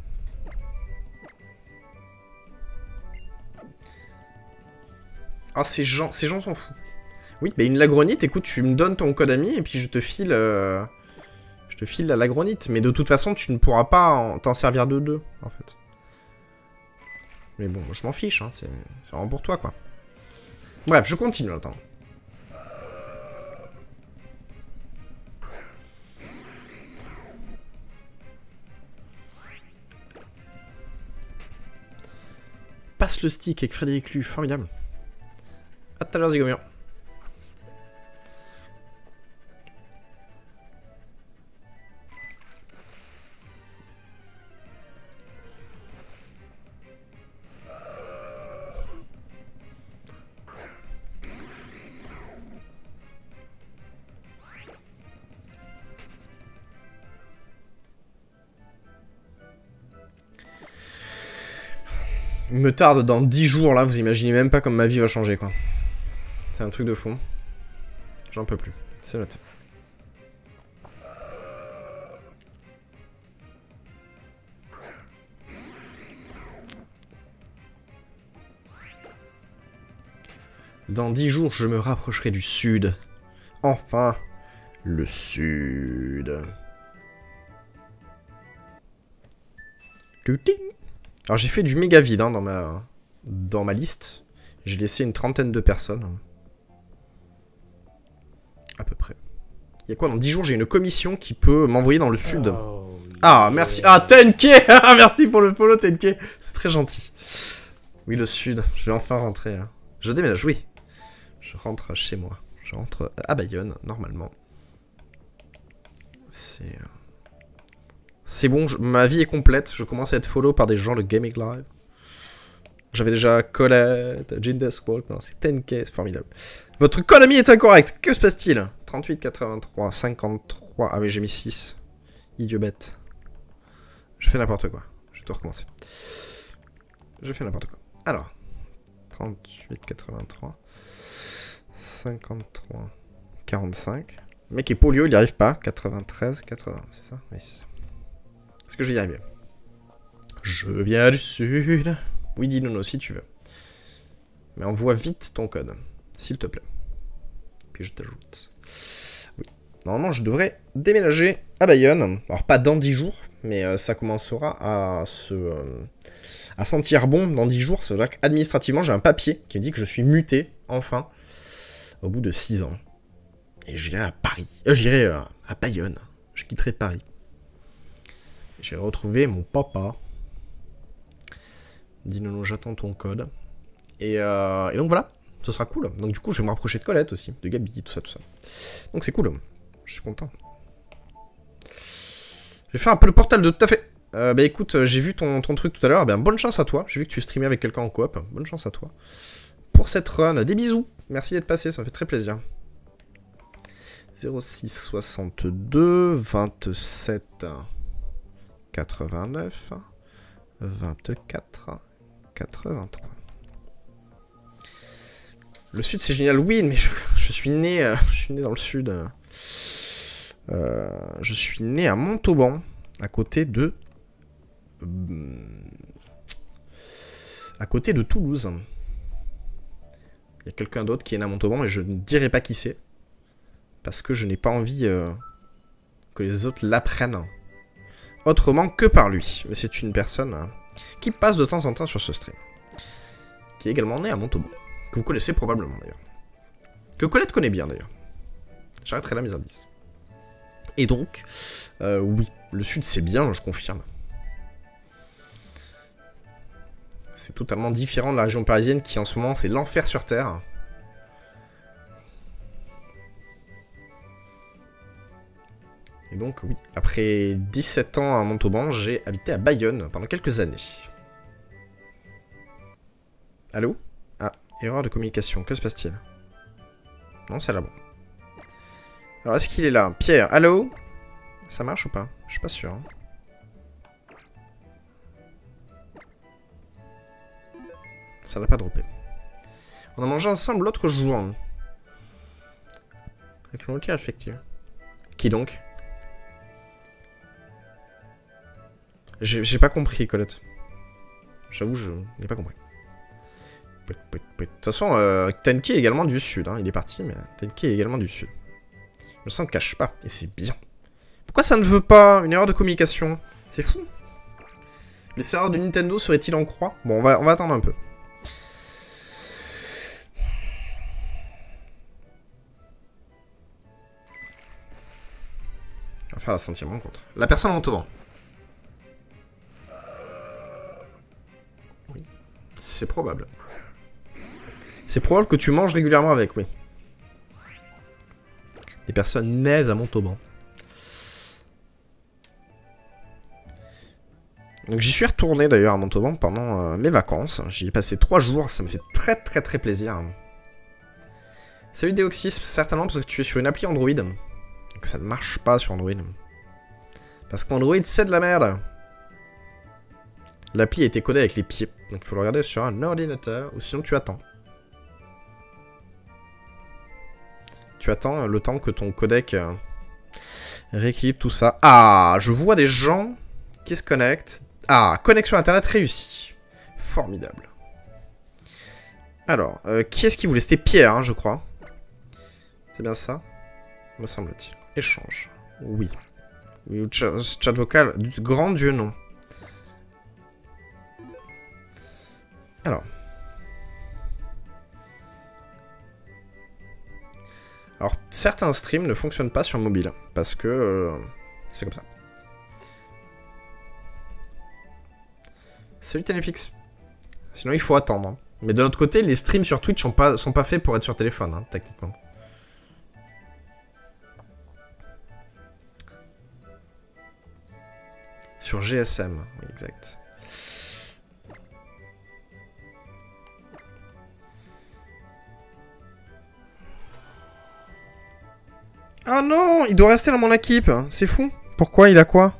Ah, ces gens, ces gens s'en foutent. Oui, bah une Lagronite, écoute, tu me donnes ton code ami et puis je te file... Euh, je te file la Lagronite. Mais de toute façon, tu ne pourras pas t'en servir de deux, en fait. Mais bon, je m'en fiche, hein, c'est vraiment pour toi, quoi. Bref, je continue, attends. Passe le stick avec Frédéric Lu, formidable. A tout à l'heure, Zigomir. Il me tarde dans dix jours, là, vous imaginez même pas comme ma vie va changer, quoi. C'est un truc de fou. J'en peux plus. C'est noté. Dans dix jours, je me rapprocherai du sud. Enfin, le sud. Alors j'ai fait du méga vide hein, dans, ma... dans ma liste. J'ai laissé une trentaine de personnes. À peu près. Il y a quoi dans dix jours? J'ai une commission qui peut m'envoyer dans le sud. Oh, ah, merci. Ah, Tenke. Merci pour le follow, Tenke. C'est très gentil. Oui, le sud. Je vais enfin rentrer. Hein. Je déménage, oui. Je rentre chez moi. Je rentre à Bayonne, normalement. C'est... C'est bon, je... ma vie est complète. Je commence à être follow par des gens de Gaming Live. J'avais déjà Colette, Jindeswalk, non, c'est Tenke, c'est formidable. Votre économie est incorrecte. Que se passe-t-il? Trente-huit, quatre-vingt-trois, cinquante-trois. Ah oui, j'ai mis six. Idiot bête. Je fais n'importe quoi. Je vais tout recommencer. Je fais n'importe quoi. Alors. cinquante-huit, quatre-vingt-trois. cinquante-trois, quarante-cinq. Le mec est polio, il n'y arrive pas. quatre-vingt-treize, quatre-vingts, c'est ça? Oui, c'est ça. Est-ce que je vais y arriver? Je viens du sud. Oui, dis Nono, si tu veux. Mais envoie vite ton code, s'il te plaît. Puis je t'ajoute. Oui. Normalement, je devrais déménager à Bayonne. Alors, pas dans dix jours, mais euh, ça commencera à se... Euh, à sentir bon dans dix jours. C'est vrai qu'administrativement, j'ai un papier qui me dit que je suis muté, enfin, au bout de six ans. Et j'irai à Paris. Euh, j'irai euh, à Bayonne. Je quitterai Paris. J'ai retrouvé mon papa. Dis Nono, j'attends ton code. Et, euh, et donc voilà, ce sera cool. Donc du coup, je vais me rapprocher de Colette aussi, de Gabi, tout ça, tout ça. Donc c'est cool. Je suis content. Je vais faire un peu le portal de tout à fait. Euh, bah écoute, j'ai vu ton, ton truc tout à l'heure. Ben, bonne chance à toi. J'ai vu que tu streamais avec quelqu'un en coop. Bonne chance à toi. Pour cette run, des bisous. Merci d'être passé, ça me fait très plaisir. zéro six soixante-deux vingt-sept quatre-vingt-neuf vingt-quatre quatre-vingt-trois. Le sud c'est génial, oui, mais je, je suis né, euh, je suis né dans le sud. Euh, je suis né à Montauban, à côté de, euh, à côté de Toulouse. Il y a quelqu'un d'autre qui est né à Montauban, mais je ne dirai pas qui c'est, parce que je n'ai pas envie euh, que les autres l'apprennent autrement que par lui. Mais c'est une personne euh, qui passe de temps en temps sur ce stream, qui est également né à Montauban. Que vous connaissez probablement d'ailleurs. Que Colette connaît bien d'ailleurs. J'arrêterai là mes indices. Et donc, euh, oui, le sud c'est bien, je confirme. C'est totalement différent de la région parisienne qui en ce moment c'est l'enfer sur terre. Et donc oui, après dix-sept ans à Montauban, j'ai habité à Bayonne pendant quelques années. Allô? Ah. Erreur de communication, que se passe-t-il? Non, c'est là bon. Alors, est-ce qu'il est là? Pierre, allô? Ça marche ou pas? Je suis pas sûr. Hein. Ça n'a pas droppé. On a mangé ensemble l'autre jour. Hein. Avec une outil affective. Qui donc? J'ai pas compris, Colette. J'avoue, je n'ai pas compris. De toute façon, euh, Tenki est également du sud. Hein. Il est parti, mais Tenki est également du sud. Je s'en cache pas, et c'est bien. Pourquoi ça ne veut pas? Une erreur de communication? C'est fou. Les serveurs de Nintendo seraient-ils en croix? Bon, on va, on va attendre un peu. On va faire la centième rencontre. La personne en devant. Oui. C'est probable. C'est probable que tu manges régulièrement avec, oui. Des personnes nées à Montauban. Donc j'y suis retourné d'ailleurs à Montauban pendant euh, mes vacances. J'y ai passé trois jours, ça me fait très très très plaisir. Salut Deoxys, certainement parce que tu es sur une appli Android. Donc ça ne marche pas sur Android. Parce qu'Android c'est de la merde. L'appli a été codée avec les pieds. Donc il faut le regarder sur un ordinateur ou sinon tu attends. Tu attends le temps que ton codec euh, rééquilibre tout ça. Ah, je vois des gens qui se connectent. Ah, connexion internet réussie. Formidable. Alors, euh, qui est-ce qui voulait? C'était Pierre, hein, je crois. C'est bien ça, me semble-t-il. Échange. Oui. Oui, ou chat, chat vocal. Du grand Dieu, non. Alors. Alors, certains streams ne fonctionnent pas sur mobile, parce que euh, c'est comme ça. Salut Téléfix. Sinon, il faut attendre. Hein. Mais de l'autre côté, les streams sur Twitch sont pas, sont pas faits pour être sur téléphone, hein, techniquement. Sur G S M, oui, exact. Ah non, il doit rester dans mon équipe. C'est fou. Pourquoi? Il a quoi?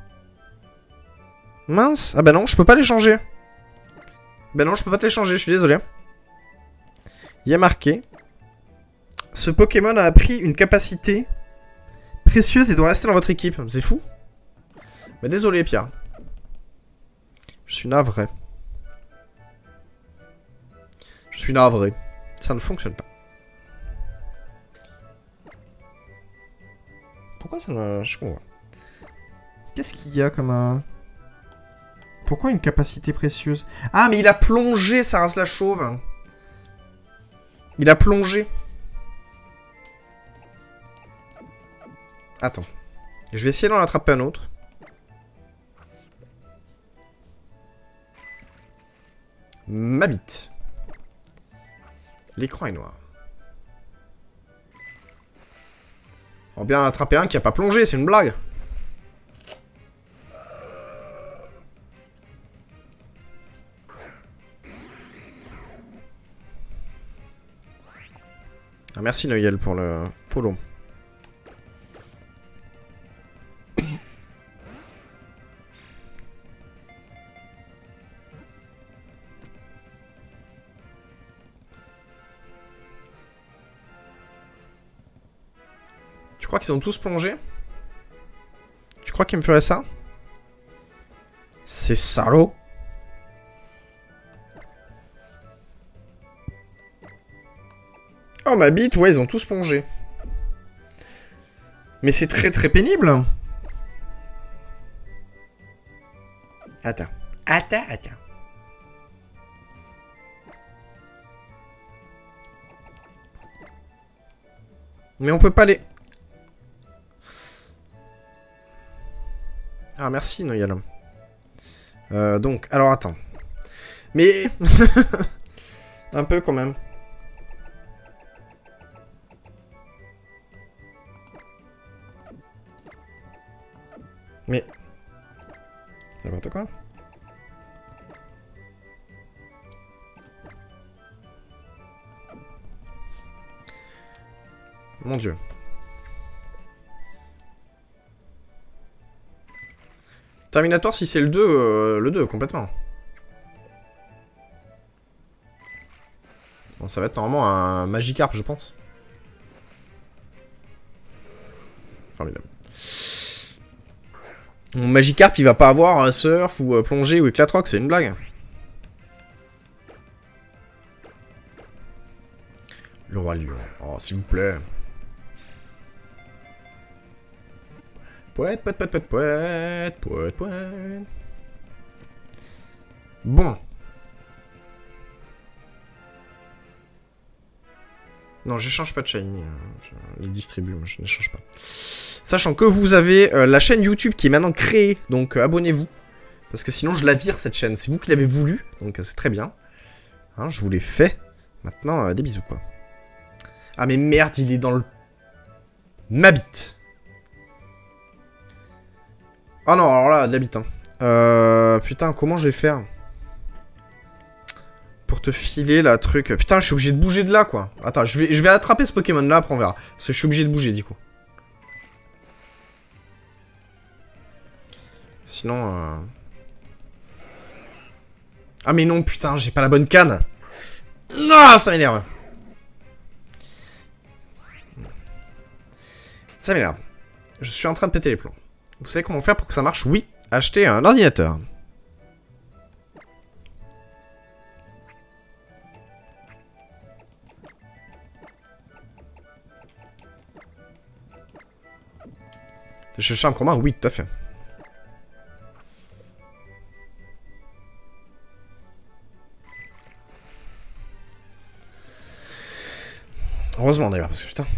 Mince. Ah bah non, je peux pas l'échanger. Bah non, je peux pas te l'échanger, je suis désolé. Il y a marqué. Ce Pokémon a appris une capacité précieuse et doit rester dans votre équipe. C'est fou. Mais désolé, Pierre. Je suis navré. Je suis navré. Ça ne fonctionne pas. Pourquoi ça ne... Je comprends. Qu'est-ce qu'il y a comme un... Pourquoi une capacité précieuse? Ah, mais il a plongé, ça rase la chauve. Il a plongé. Attends. Je vais essayer d'en attraper un autre. Ma bite. L'écran est noir. On va bien en attraper un qui a pas plongé, c'est une blague. Ah, merci Noël pour le follow. Tu crois qu'ils ont tous plongé? Tu crois qu'ils me feraient ça? C'est salaud. Oh ma bite, ouais, ils ont tous plongé. Mais c'est très très pénible. Attends. Attends, attends. Mais on peut pas les... Ah, merci, Noyal. Euh, donc, alors, attends. Mais... Un peu, quand même. Mais... N'importe quoi. Mon Dieu. Terminator, si c'est le deux, euh, le deux, complètement. Bon, ça va être normalement un Magikarp, je pense. Formidable. Mon Magikarp, il va pas avoir un surf ou euh, plonger ou éclatroc, c'est une blague. Le roi lion. Oh, s'il vous plaît. Poète, poète, poète, poète, poète, poète, poète. Bon. Non, j'échange pas de shiny. Je les distribue, moi je n'échange pas. Sachant que vous avez euh, la chaîne YouTube qui est maintenant créée, donc euh, abonnez-vous. Parce que sinon je la vire cette chaîne. C'est vous qui l'avez voulu, donc euh, c'est très bien. Hein, je vous l'ai fait. Maintenant, euh, des bisous quoi. Ah mais merde, il est dans le... Ma bite. Ah non, alors là, de la bite. Hein. Euh, putain, comment je vais faire pour te filer la truc. Putain, je suis obligé de bouger de là, quoi. Attends, je vais, je vais attraper ce Pokémon-là, après on verra. Parce que je suis obligé de bouger, du coup. Sinon... Euh... Ah mais non, putain, j'ai pas la bonne canne. Non, ça m'énerve. Ça m'énerve. Je suis en train de péter les plombs. Vous savez comment faire pour que ça marche? Oui, acheter un ordinateur. J'ai cherché un combat? Oui, tout à fait. Heureusement d'ailleurs, parce que putain...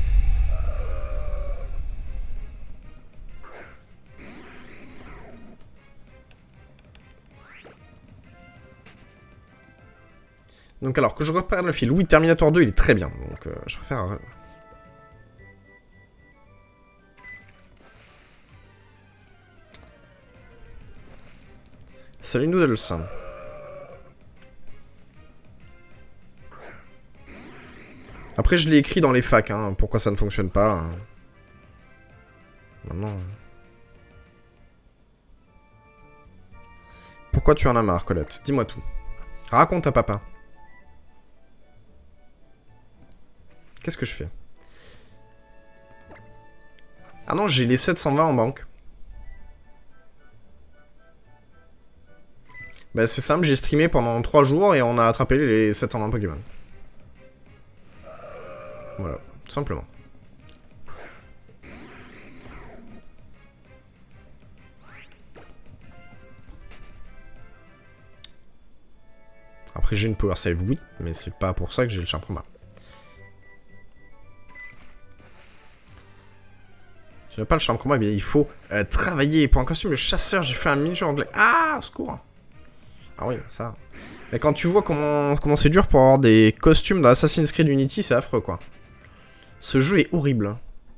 Donc alors, que je repère le fil. Oui, Terminator deux, il est très bien. Donc euh, je préfère... Euh... Salut Noodles. Après, je l'ai écrit dans les facs, hein, pourquoi ça ne fonctionne pas. Hein. Maintenant... Pourquoi tu en as marre, Colette? Dis-moi tout. Raconte à papa. Qu'est-ce que je fais? Ah non, j'ai les sept cent vingt en banque. Bah c'est simple, j'ai streamé pendant trois jours et on a attrapé les sept cent vingt Pokémon. Voilà, tout simplement. Après j'ai une power save, oui, mais c'est pas pour ça que j'ai le charme combat. Si je n'ai pas le charme combat, mais il faut euh, travailler. Pour un costume de chasseur, j'ai fait un mini-jeu anglais. Ah, au secours. Ah oui, ça. Mais quand tu vois comment comment c'est dur pour avoir des costumes dans Assassin's Creed Unity, c'est affreux, quoi. Ce jeu est horrible.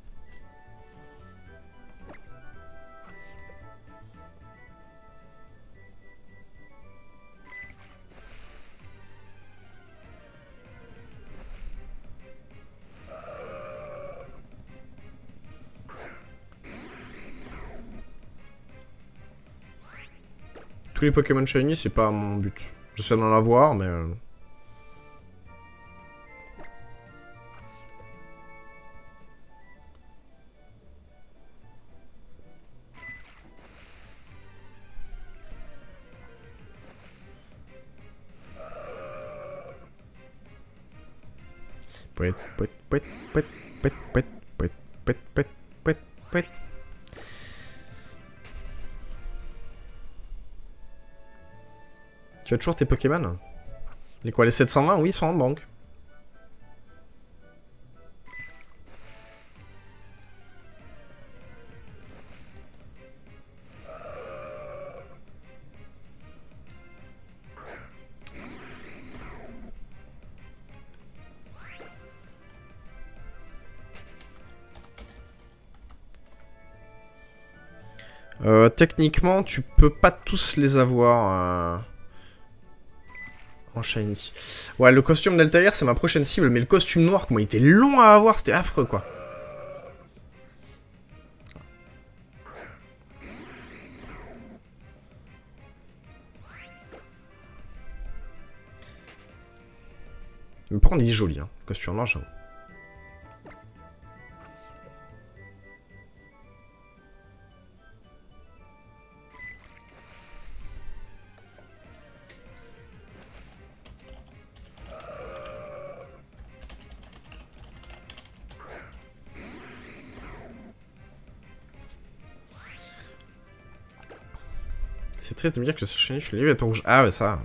Tous les Pokémon Shiny, c'est pas mon but. J'essaie d'en avoir, mais... Euh... Pouet, pouet, pouet, pouet, pouet, pouet, pouet, pouet, pouet, pouet, pouet. Tu as toujours tes Pokémon? Les quoi, les sept cent vingt? Oui, ils sont en banque. Euh, techniquement, tu peux pas tous les avoir... Euh... En shiny. Ouais, le costume d'Altair, c'est ma prochaine cible, mais le costume noir, comment il était long à avoir, c'était affreux, quoi. Mais par contre, il est joli, hein, le costume noir, j'avoue. C'est triste de me dire que ce chenif, le livre est en rouge. Ah, ouais, ça.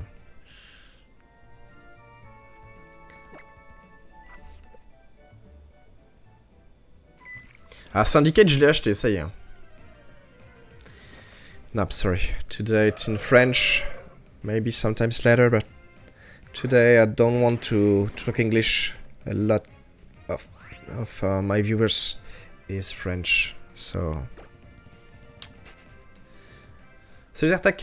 Ah, Syndicate, je l'ai acheté, ça y est. No, sorry. Today it's in French. Maybe sometimes later, but today I don't want to talk English. A lot of, of uh, my viewers is French, so... Salut Zertak.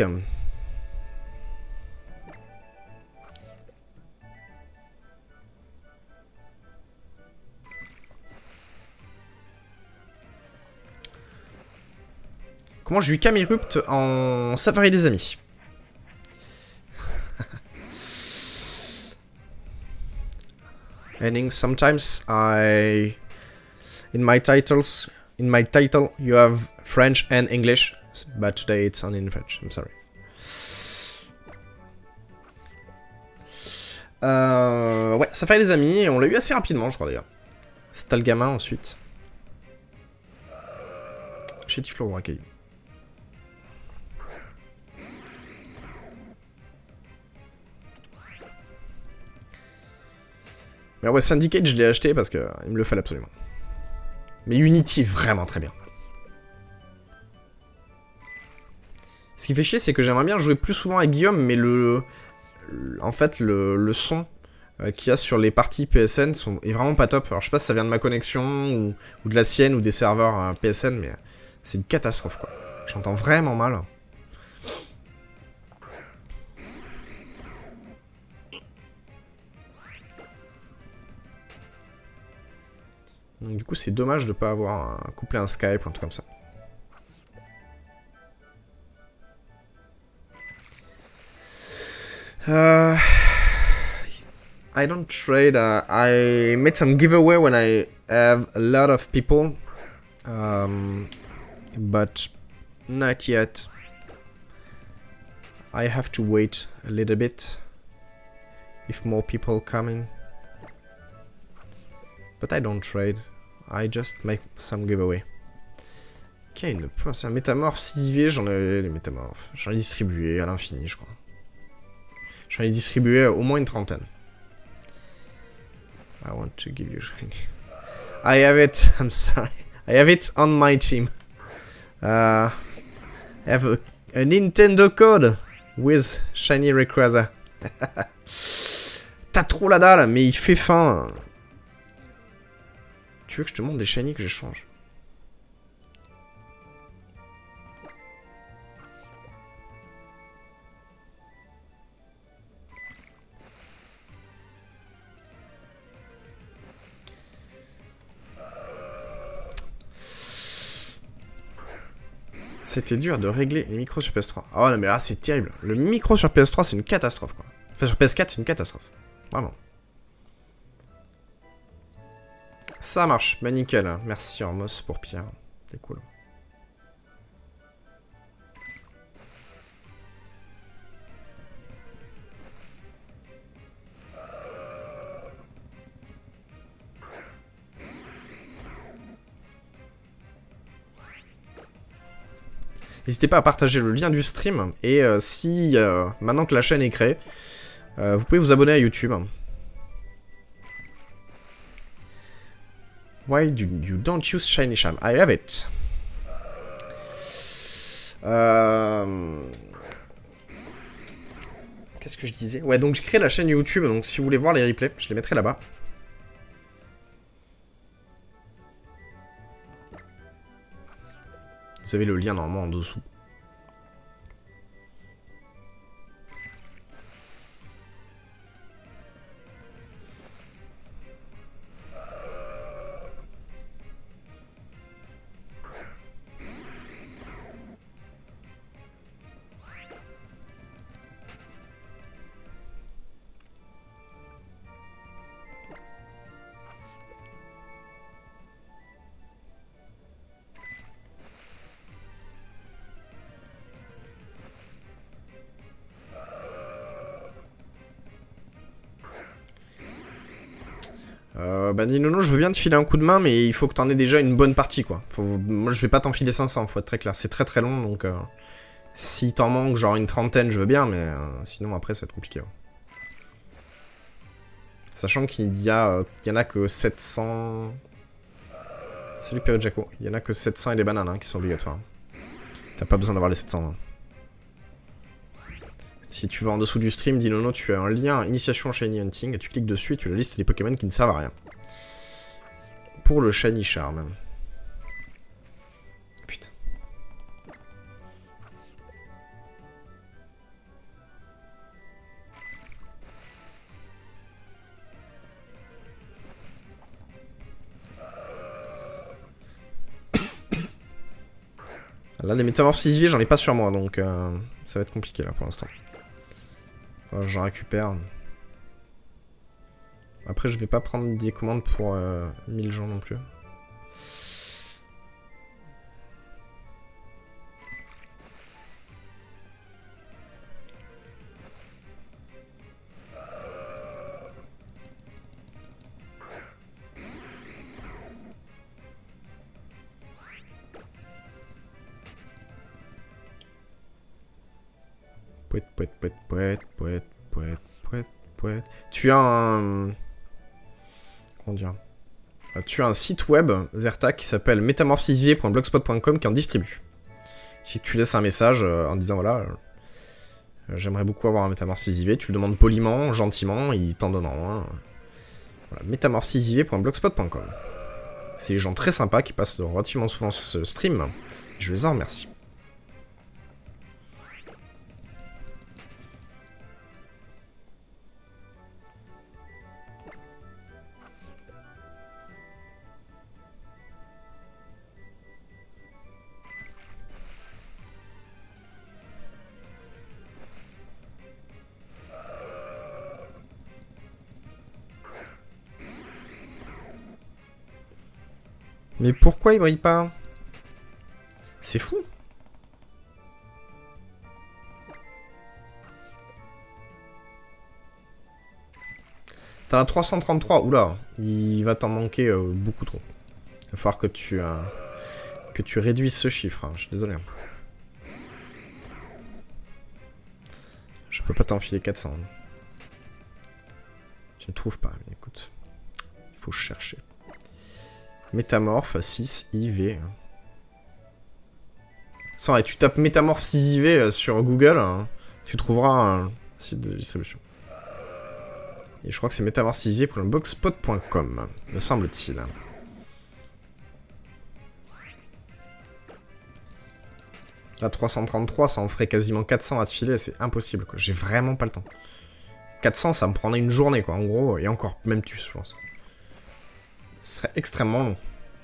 Comment j'ai eu Camerupt en Safari des Amis? Ending sometimes I... In my titles... In my title you have French and English. But today it's only in French, I'm sorry. Euh, ouais, ça fait les amis, et on l'a eu assez rapidement, je crois d'ailleurs. C'était le gamin ensuite. Chétifleur au recueil. Mais ouais, Syndicate, je l'ai acheté parce qu'il me le fallait absolument. Mais Unity, vraiment très bien. Ce qui fait chier, c'est que j'aimerais bien jouer plus souvent avec Guillaume, mais le... le en fait, le, le son euh, qu'il y a sur les parties P S N sont, est vraiment pas top. Alors, je sais pas si ça vient de ma connexion, ou, ou de la sienne, ou des serveurs euh, P S N, mais c'est une catastrophe, quoi. J'entends vraiment mal. Donc, du coup, c'est dommage de pas avoir un, couplé un Skype ou un truc comme ça. Euh... I don't trade. Uh, I made some giveaway when I have a lot of people, um, but not yet. I have to wait a little bit if more people coming. But I don't trade. I just make some giveaway. Ok, une c'est un métamorphe six V, j'en ai les métamorphes. J'en ai distribué à l'infini, je crois. J'en ai distribué au moins une trentaine. I want to give you shiny. I have it. I'm sorry. I have it on my team. Uh, I have a, a Nintendo code with shiny Rayquaza. T'as trop la dalle, mais il fait faim. Tu veux que je te montre des shiny que j'échange? C'était dur de régler les micros sur P S trois. Ah oh, non mais là c'est terrible. Le micro sur P S trois c'est une catastrophe quoi. Enfin sur P S quatre c'est une catastrophe. Vraiment. Ça marche, bah nickel. Merci Hormos pour Pierre. C'est cool. N'hésitez pas à partager le lien du stream. Et euh, si, euh, maintenant que la chaîne est créée, euh, vous pouvez vous abonner à YouTube. Why do you don't use Shiny Sham? I have it. Euh... Qu'est-ce que je disais? Ouais, donc j'ai créé la chaîne YouTube. Donc si vous voulez voir les replays, je les mettrai là-bas. Vous avez le lien normalement en dessous. Euh, bah Ninono, je veux bien te filer un coup de main, mais il faut que t'en aies déjà une bonne partie, quoi. Faut... Moi, je vais pas t'enfiler cinq cents, faut être très clair. C'est très très long, donc... Euh, si t'en manques, genre une trentaine, je veux bien, mais euh, sinon, après, ça va être compliqué. Ouais. Sachant qu'il y, euh, y en a que sept cents... Salut Pierre Jaco. Il y en a que sept cents et des bananes hein, qui sont obligatoires. T'as pas besoin d'avoir les sept cents. Hein. Si tu vas en dessous du stream, Dinono, tu as un lien initiation Shiny Hunting, et tu cliques dessus et tu la listes des Pokémon qui ne servent à rien. Pour le Shiny Charm. Putain. Là, les métamorphes six V, j'en ai pas sur moi, donc euh, ça va être compliqué là pour l'instant. Enfin, j'en récupère. Après, je vais pas prendre des commandes pour euh, mille gens non plus. Pouet, pouet, pouet, pouet, pouet, pouet, pouet, pouet. Tu as un... Comment dire? Tu as un site web, Zerta, qui s'appelle métamorphsisvier point blogspot point com qui en distribue. Si tu laisses un message euh, en disant, voilà, euh, j'aimerais beaucoup avoir un métamorphsisvier, tu le demandes poliment, gentiment, il t'en donne un. Voilà, métamorphsisvier point blogspot point com. C'est des gens très sympas qui passent relativement souvent sur ce stream. Je les en remercie. Mais pourquoi il brille pas? C'est fou. T'as la trois cent trente-trois. Oula, il va t'en manquer euh, beaucoup trop. Il va falloir que tu, euh, que tu réduises ce chiffre. Hein. Je suis désolé. Je peux pas t'enfiler quatre cents. Tu ne trouves pas. Mais écoute, il faut chercher. Métamorphe six I V. Sans, et tu tapes Métamorphe six I V sur Google, hein, tu trouveras un site de distribution. Et je crois que c'est métamorphe six I V pour le blogspot point com, me semble-t-il. Là, trois cent trente-trois, ça en ferait quasiment quatre cents à te filer, c'est impossible, quoi. J'ai vraiment pas le temps. quatre cents, ça me prendrait une journée, quoi, en gros, et encore, même tu, je pense. Ce serait extrêmement long.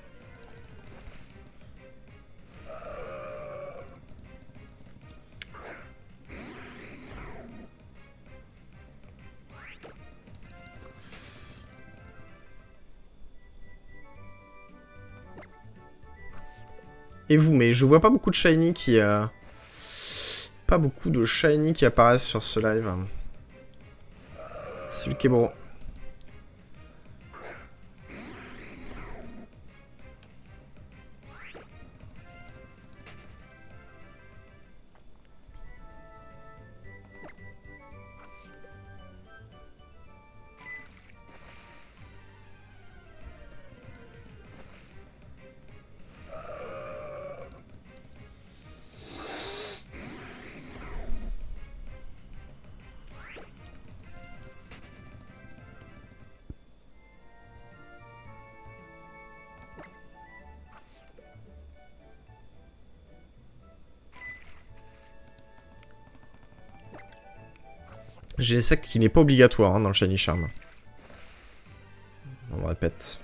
Et vous, mais je vois pas beaucoup de shiny qui... Euh... Pas beaucoup de shiny qui apparaissent sur ce live. C'est lui qui est bon. J'ai un secte qui n'est pas obligatoire hein, dans le Shiny Charm. On répète.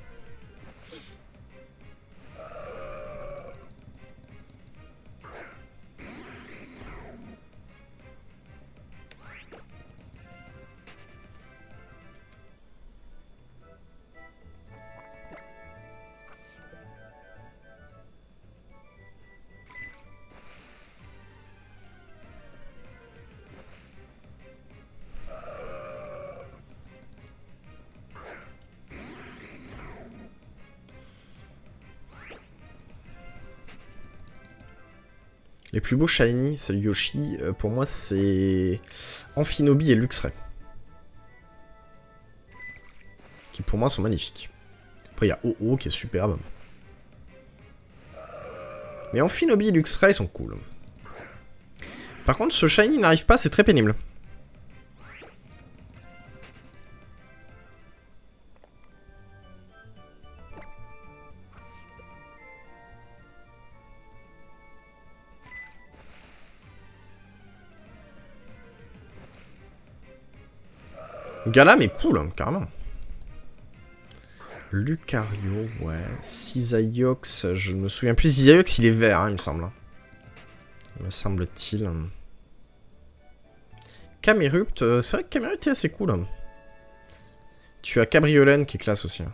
Les plus beaux shiny, salut Yoshi, euh, pour moi c'est Amphinobi et Luxray. Qui pour moi sont magnifiques. Après il y a O O qui est superbe. Mais Amphinobi et Luxray sont cool. Par contre ce shiny n'arrive pas, c'est très pénible. Galam est cool, hein, carrément. Lucario, ouais. Cisaiox, je ne me souviens plus. Cisaiox, il est vert, hein, il me semble. Me semble-t-il. Camerupt, euh, c'est vrai que Camerupt est assez cool. Hein. Tu as Cabriolène qui est classe aussi. Hein.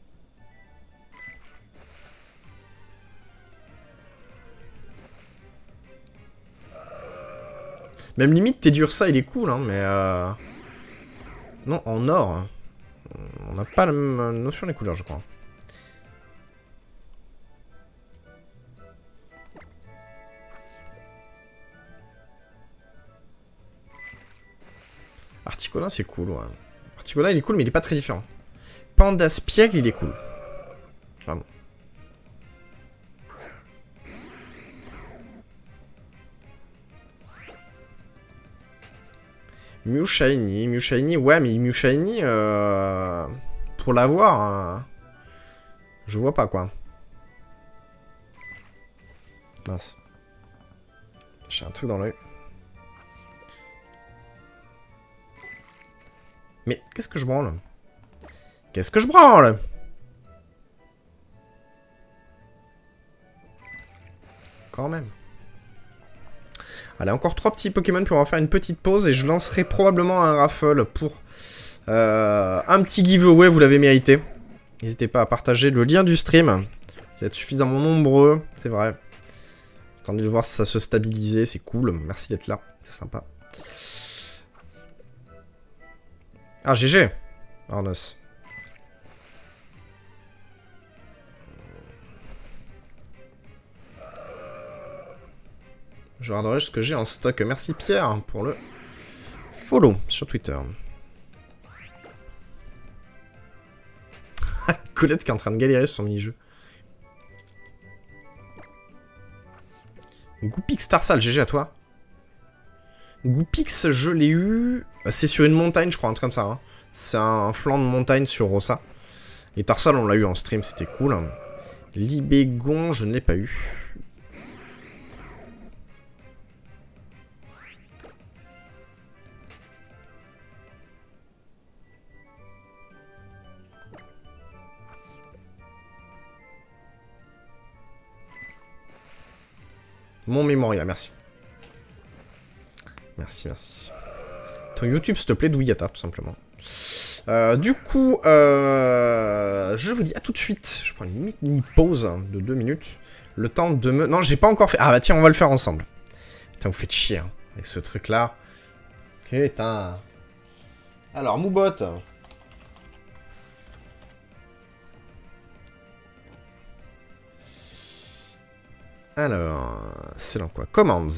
Même limite, Tedursa, il est cool, hein, mais... Euh... Non, en or. Hein. On n'a pas la même notion des couleurs, je crois. Articola, c'est cool, ouais. Articola, il est cool, mais il est pas très différent. Pandaspiègle, il est cool. Vraiment. Mew Shiny, Mew Shiny, ouais, mais Mew Shiny, euh, pour l'avoir, euh, je vois pas quoi. Mince. J'ai un truc dans l'œil. Mais qu'est-ce que je branle? Qu'est-ce que je branle? Quand même. Allez, encore trois petits Pokémon pour en faire une petite pause et je lancerai probablement un raffle pour euh, un petit giveaway, vous l'avez mérité. N'hésitez pas à partager le lien du stream Vous êtes suffisamment nombreux, c'est vrai. Attendez de voir si ça se stabiliser, c'est cool. Merci d'être là, c'est sympa. Ah, G G Arnos. Je regarderai ce que j'ai en stock. Merci Pierre pour le follow sur Twitter. Colette qui est en train de galérer sur son mini-jeu. Goupix Starsal, G G à toi. Goupix, je l'ai eu. C'est sur une montagne, je crois, un truc comme ça. Hein. C'est un flanc de montagne sur Rossa. Et Tarsal, on l'a eu en stream, c'était cool. Libégon, je ne l'ai pas eu. Mon mémoria, merci. Merci, merci. Ton YouTube, s'il te plaît, Douillata, tout simplement. Euh, du coup, euh, je vous dis à tout de suite. Je prends une mini-pause de deux minutes. Le temps de me... Non, j'ai pas encore fait... Ah bah tiens, on va le faire ensemble. Putain, vous faites chier, hein, avec ce truc-là. Putain. Alors, Moubot. Alors, c'est dans quoi? Commands.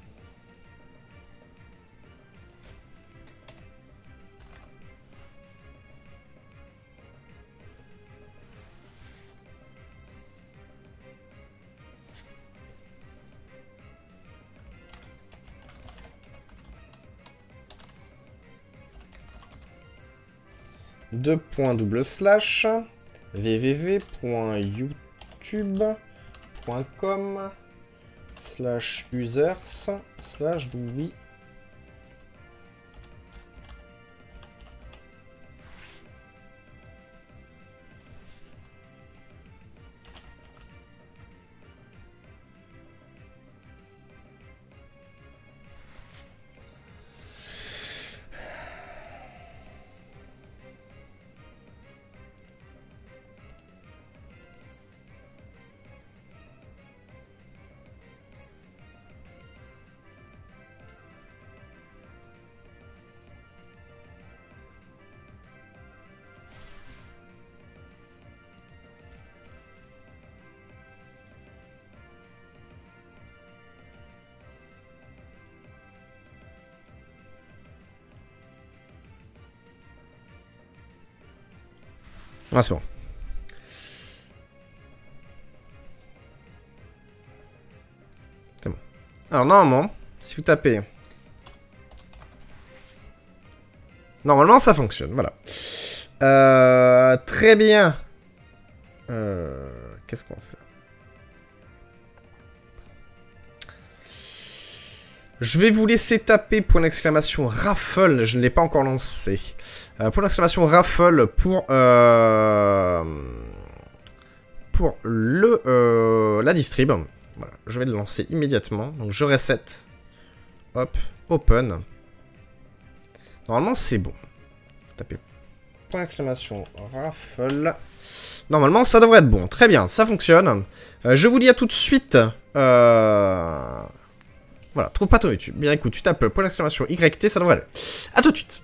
Deux points double slash www point youtube point com slash users slash doubi. Ah, c'est bon. C'est bon. Alors, normalement, si vous tapez... Normalement, ça fonctionne, voilà. Euh, très bien. Euh, Qu'est-ce qu'on fait? Je vais vous laisser taper point d'exclamation raffle. Je ne l'ai pas encore lancé. Euh, point d'exclamation raffle pour euh, pour le euh, la distrib. Voilà, je vais le lancer immédiatement. Donc je reset. Hop, open. Normalement c'est bon. Tapez point d'exclamation raffle. Normalement ça devrait être bon. Très bien, ça fonctionne. Euh, je vous dis à tout de suite. Euh... Voilà, trouve pas ton YouTube. Bien écoute, tu tapes point d'exclamation Y T, ça devrait aller. A tout de suite.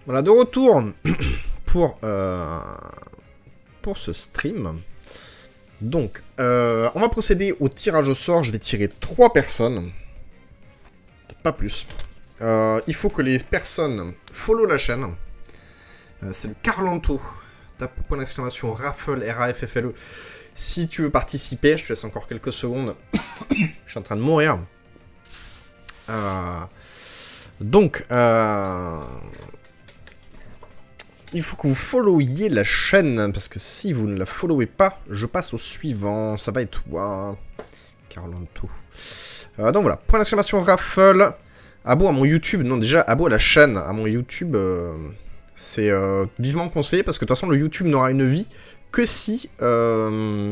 Voilà, de retour pour, euh, pour ce stream. Donc, euh, on va procéder au tirage au sort. Je vais tirer trois personnes. Pas plus. Euh, il faut que les personnes follow la chaîne. Euh, C'est le Carlanto. Tape point d'exclamation Raffle, R A F F L E. Si tu veux participer, je te laisse encore quelques secondes. Je suis en train de mourir. Euh, donc, euh, il faut que vous followiez la chaîne, parce que si vous ne la followez pas, je passe au suivant. Ça va être toi, Carlanto. Euh, donc voilà, point d'exclamation Raffle. Abo à mon YouTube. Non, déjà, abo à la chaîne. À mon YouTube, euh, c'est euh, vivement conseillé, parce que de toute façon, le YouTube n'aura une vie que si... Euh,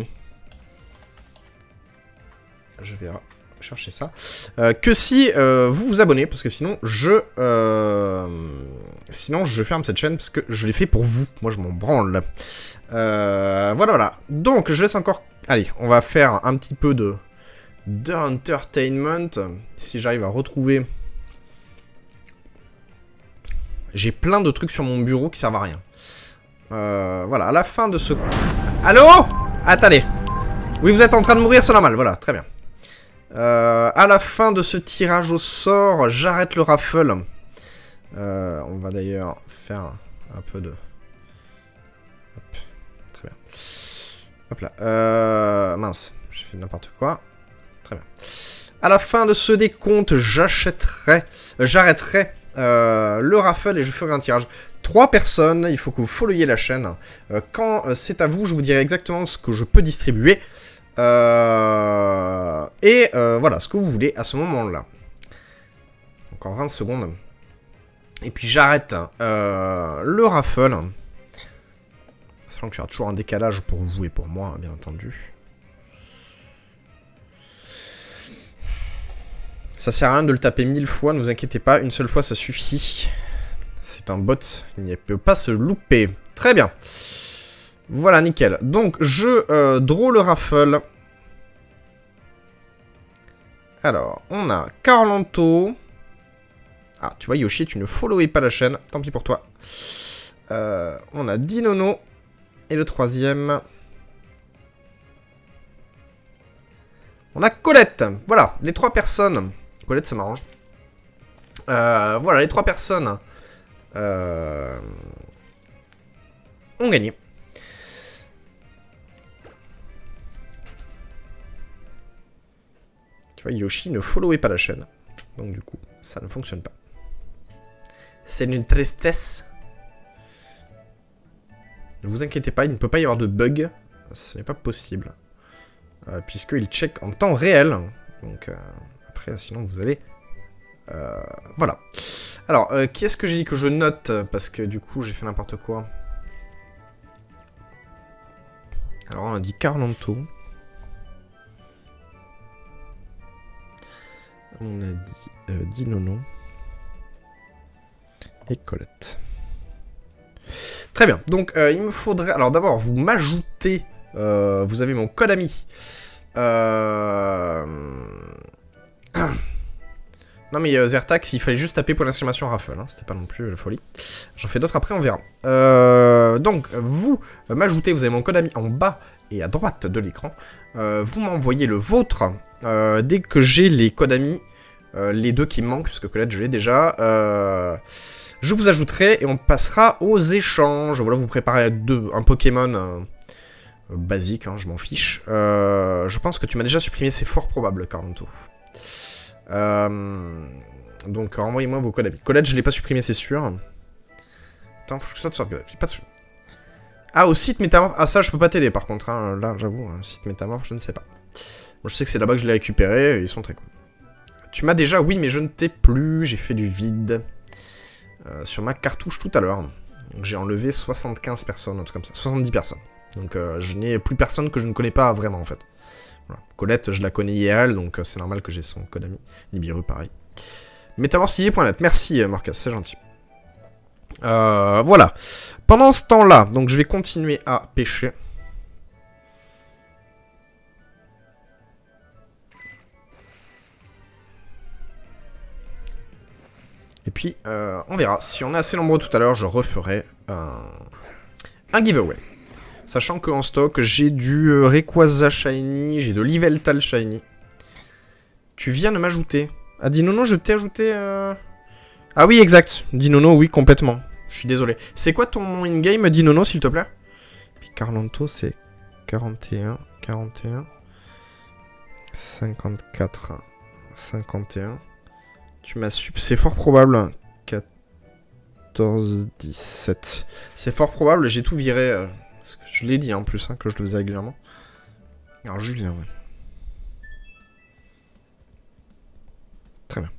je vais chercher ça. Euh, que si euh, vous vous abonnez, parce que sinon, je... Euh, sinon, je ferme cette chaîne, parce que je l'ai fait pour vous. Moi, je m'en branle. Euh, voilà, voilà. Donc, je laisse encore... Allez, on va faire un petit peu de... d'entertainment. Si j'arrive à retrouver... J'ai plein de trucs sur mon bureau qui servent à rien. Euh, voilà, à la fin de ce... Allô? Attendez. Oui, vous êtes en train de mourir, c'est normal. Voilà, très bien. Euh, à la fin de ce tirage au sort, j'arrête le raffle. Euh, on va d'ailleurs faire un peu de... Hop, très bien. Hop là. Euh, mince, j'ai fait n'importe quoi. Très bien. À la fin de ce décompte, j'achèterai... Euh, j'arrêterai euh, le raffle et je ferai un tirage. Trois personnes, il faut que vous followiez la chaîne. Euh, quand euh, c'est à vous, je vous dirai exactement ce que je peux distribuer. Euh, et euh, voilà, ce que vous voulez à ce moment-là. Encore vingt secondes. Et puis j'arrête euh, le raffle. Sachant que j'ai toujours un décalage pour vous et pour moi, bien entendu. Ça sert à rien de le taper mille fois, ne vous inquiétez pas, une seule fois ça suffit. C'est un bot, il ne peut pas se louper. Très bien. Voilà, nickel. Donc, je euh, draw le raffle. Alors, on a Carlanto. Ah, tu vois, Yoshi, tu ne followais pas la chaîne. Tant pis pour toi. Euh, on a Dinono. Et le troisième... On a Colette. Voilà, les trois personnes. Colette, ça m'arrange. Euh, voilà, les trois personnes... Euh... ont gagné. Tu vois, Yoshi ne followait pas la chaîne. Donc du coup, ça ne fonctionne pas. C'est une tristesse. Ne vous inquiétez pas, il ne peut pas y avoir de bug. Ce n'est pas possible. Euh, Puisqu'il check en temps réel. Donc euh, après, sinon vous allez... Euh, voilà. Alors, euh, qui est-ce que j'ai dit que je note? Parce que du coup, j'ai fait n'importe quoi. Alors, on a dit Carlanto. On a dit euh, Dinono. Et Colette. Très bien. Donc, euh, il me faudrait... Alors, d'abord, vous m'ajoutez... Euh, vous avez mon code ami. Euh... Non mais euh, Zertax, il fallait juste taper pour l'exclamation raffle, hein, c'était pas non plus la folie. J'en fais d'autres après, on verra. Euh, donc, vous euh, m'ajoutez, vous avez mon code ami en bas et à droite de l'écran. Euh, vous m'envoyez le vôtre euh, dès que j'ai les codes amis, euh, les deux qui me manquent, puisque Colette je l'ai déjà. Euh, je vous ajouterai et on passera aux échanges. Voilà, vous préparez deux, un Pokémon euh, basique, hein, je m'en fiche. Euh, je pense que tu m'as déjà supprimé, c'est fort probable, Carlanto. Euh, donc renvoyez-moi vos codes amis. Colette, je l'ai pas supprimé, c'est sûr. Attends, faut que je saute sur Colette. Pas de... Ah, au site métamorphe. Ah, ça, je peux pas t'aider par contre. Hein. Là, j'avoue, un site métamorphe, je ne sais pas. Moi, je sais que c'est là-bas que je l'ai récupéré. Et ils sont très cool. Tu m'as déjà, oui, mais je ne t'ai plus. J'ai fait du vide euh, sur ma cartouche tout à l'heure. Donc, j'ai enlevé soixante-quinze personnes, un truc comme ça. soixante-dix personnes. Donc, euh, je n'ai plus personne que je ne connais pas vraiment, en fait. Voilà. Colette, je la connais I R L, donc euh, c'est normal que j'ai son code ami. Nibiru, pareil. Métamorphe point net. Merci, Marcus, c'est gentil. Euh, voilà. Pendant ce temps-là, donc je vais continuer à pêcher. Et puis, euh, on verra. Si on est assez nombreux tout à l'heure, je referai un, un giveaway. Sachant qu'en stock, j'ai du euh, Rayquaza Shiny, j'ai de l'Yveltal Shiny. Tu viens de m'ajouter. Ah, Dinono, je t'ai ajouté... Euh... Ah oui, exact. Dinono, oui, complètement. Je suis désolé. C'est quoi ton in-game, Dinono, s'il te plaît? Puis Carlanto, c'est quarante et un, quarante et un, cinquante-quatre, cinquante et un. Tu m'as su... C'est fort probable. quatorze, dix-sept. C'est fort probable, j'ai tout viré. Euh, parce que je l'ai dit en plus, hein, que je le faisais régulièrement. Alors, Julien, ouais. Très bien.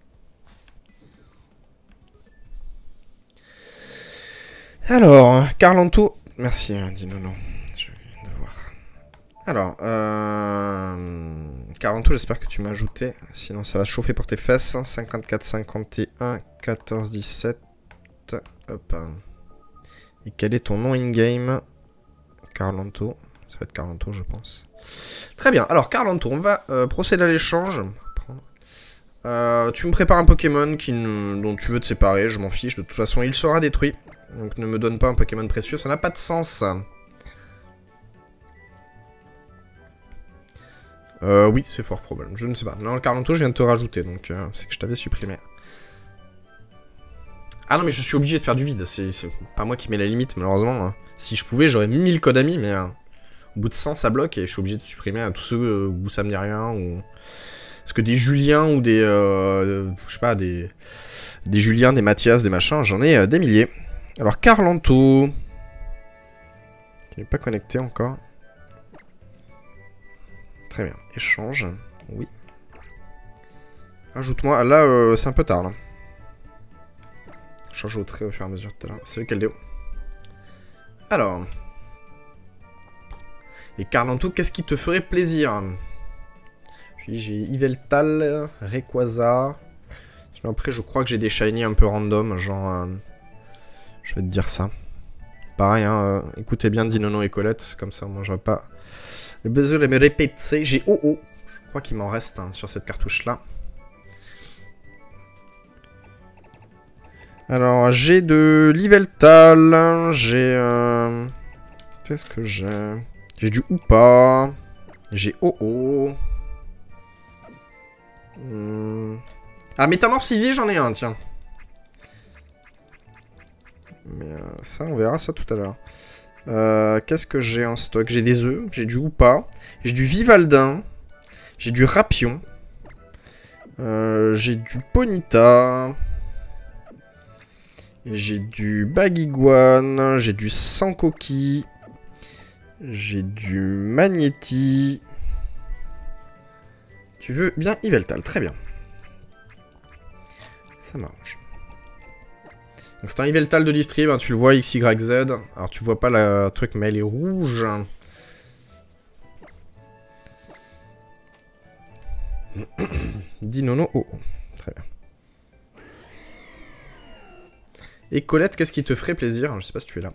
Alors, Carlanto... Merci, hein, Dinono. Je viens de voir. Alors, euh... Carlanto, j'espère que tu m'as ajouté. Sinon, ça va chauffer pour tes fesses. cinquante-quatre, cinquante et un, quatorze, dix-sept. Hop. Et quel est ton nom in-game? Carlanto. Ça va être Carlanto, je pense. Très bien. Alors, Carlanto, on va euh, procéder à l'échange. Euh, tu me prépares un Pokémon qui ne... dont tu veux te séparer. Je m'en fiche. De toute façon, il sera détruit. Donc, ne me donne pas un Pokémon précieux. Ça n'a pas de sens. Euh, oui, c'est fort probable. Je ne sais pas. Non, le Carlanto, je viens de te rajouter. Donc, euh, c'est que je t'avais supprimé. Ah non, mais je suis obligé de faire du vide. C'est pas moi qui mets la limite, malheureusement. Hein. Si je pouvais, j'aurais mis le code ami, mais euh, au bout de cent, ça bloque et je suis obligé de supprimer à tous ceux euh, où ça me dit rien. Ou... Parce que des Juliens ou des... Euh, je sais pas, des... Des Juliens, des Mathias, des machins, j'en ai euh, des milliers. Alors, Carlanto... Qui n'est pas connecté encore. Très bien. Échange. Oui. Ajoute-moi. Là, euh, c'est un peu tard, là. Change au trait au fur et à mesure tout à l'heure. Salut Caldeo. Alors. Et Carlanto, qu'est-ce qui te ferait plaisir? J'ai Yveltal, Rayquaza. Après, je crois que j'ai des shiny un peu random. Genre. Euh, je vais te dire ça. Pareil, hein, euh, écoutez bien Dinono et Colette. Comme ça, moi, j'aurais pas besoin de me répéter. J'ai O O. Je crois qu'il m'en reste hein, sur cette cartouche-là. Alors, j'ai de l'Yveltal, j'ai... Euh... Qu'est-ce que j'ai? J'ai du Hoopa, j'ai O O. Hmm. Ah, Métamorphivier, j'en ai un, tiens. Mais euh, ça, on verra ça tout à l'heure. Euh, Qu'est-ce que j'ai en stock? J'ai des œufs, j'ai du Hoopa, j'ai du Vivaldin, j'ai du Rapion, euh, j'ai du Ponyta... J'ai du Baguiguane, j'ai du Sankoki, j'ai du Magnéti. Tu veux bien Yveltal, très bien. Ça marche. Donc c'est un Yveltal de distrib, hein, tu le vois X Y Z. Alors tu vois pas le truc, mais elle est rouge. Dinono, oh, oh, très bien. Et Colette, qu'est-ce qui te ferait plaisir? Je sais pas si tu es là.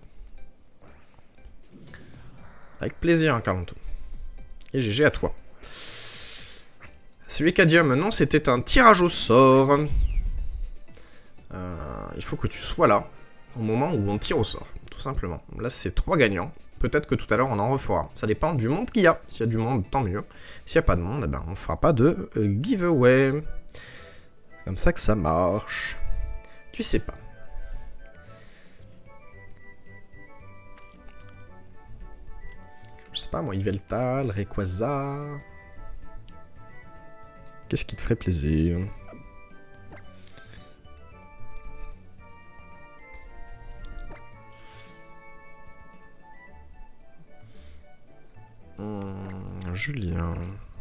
Avec plaisir, hein, Carlanto. Et G G à toi. Celui qu'a dit maintenant, c'était un tirage au sort. Euh, il faut que tu sois là, au moment où on tire au sort, tout simplement. Là, c'est trois gagnants. Peut-être que tout à l'heure, on en refera. Ça dépend du monde qu'il y a. S'il y a du monde, tant mieux. S'il n'y a pas de monde, eh ben, on ne fera pas de euh, giveaway. C'est comme ça que ça marche. Tu sais pas. Je sais pas moi, Yveltal, Rayquaza. Qu'est-ce qui te ferait plaisir? Hum, Julien.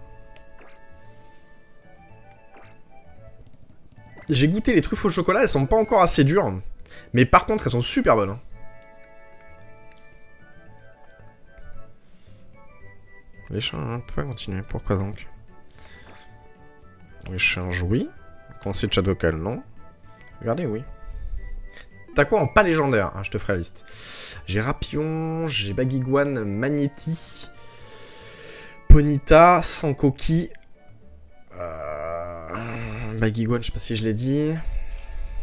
J'ai goûté les truffes au chocolat, elles sont pas encore assez dures. Mais par contre, elles sont super bonnes. L'échange, on peut pas continuer. Pourquoi donc? L'échange, oui. Conseil de chat vocal, non. Regardez, oui. T'as quoi en pas légendaire? Ah, je te ferai la liste. J'ai Rapion, j'ai Baguiguane, Magnéti, Ponyta, Sankoki. Euh... Baguiguane, je sais pas si je l'ai dit.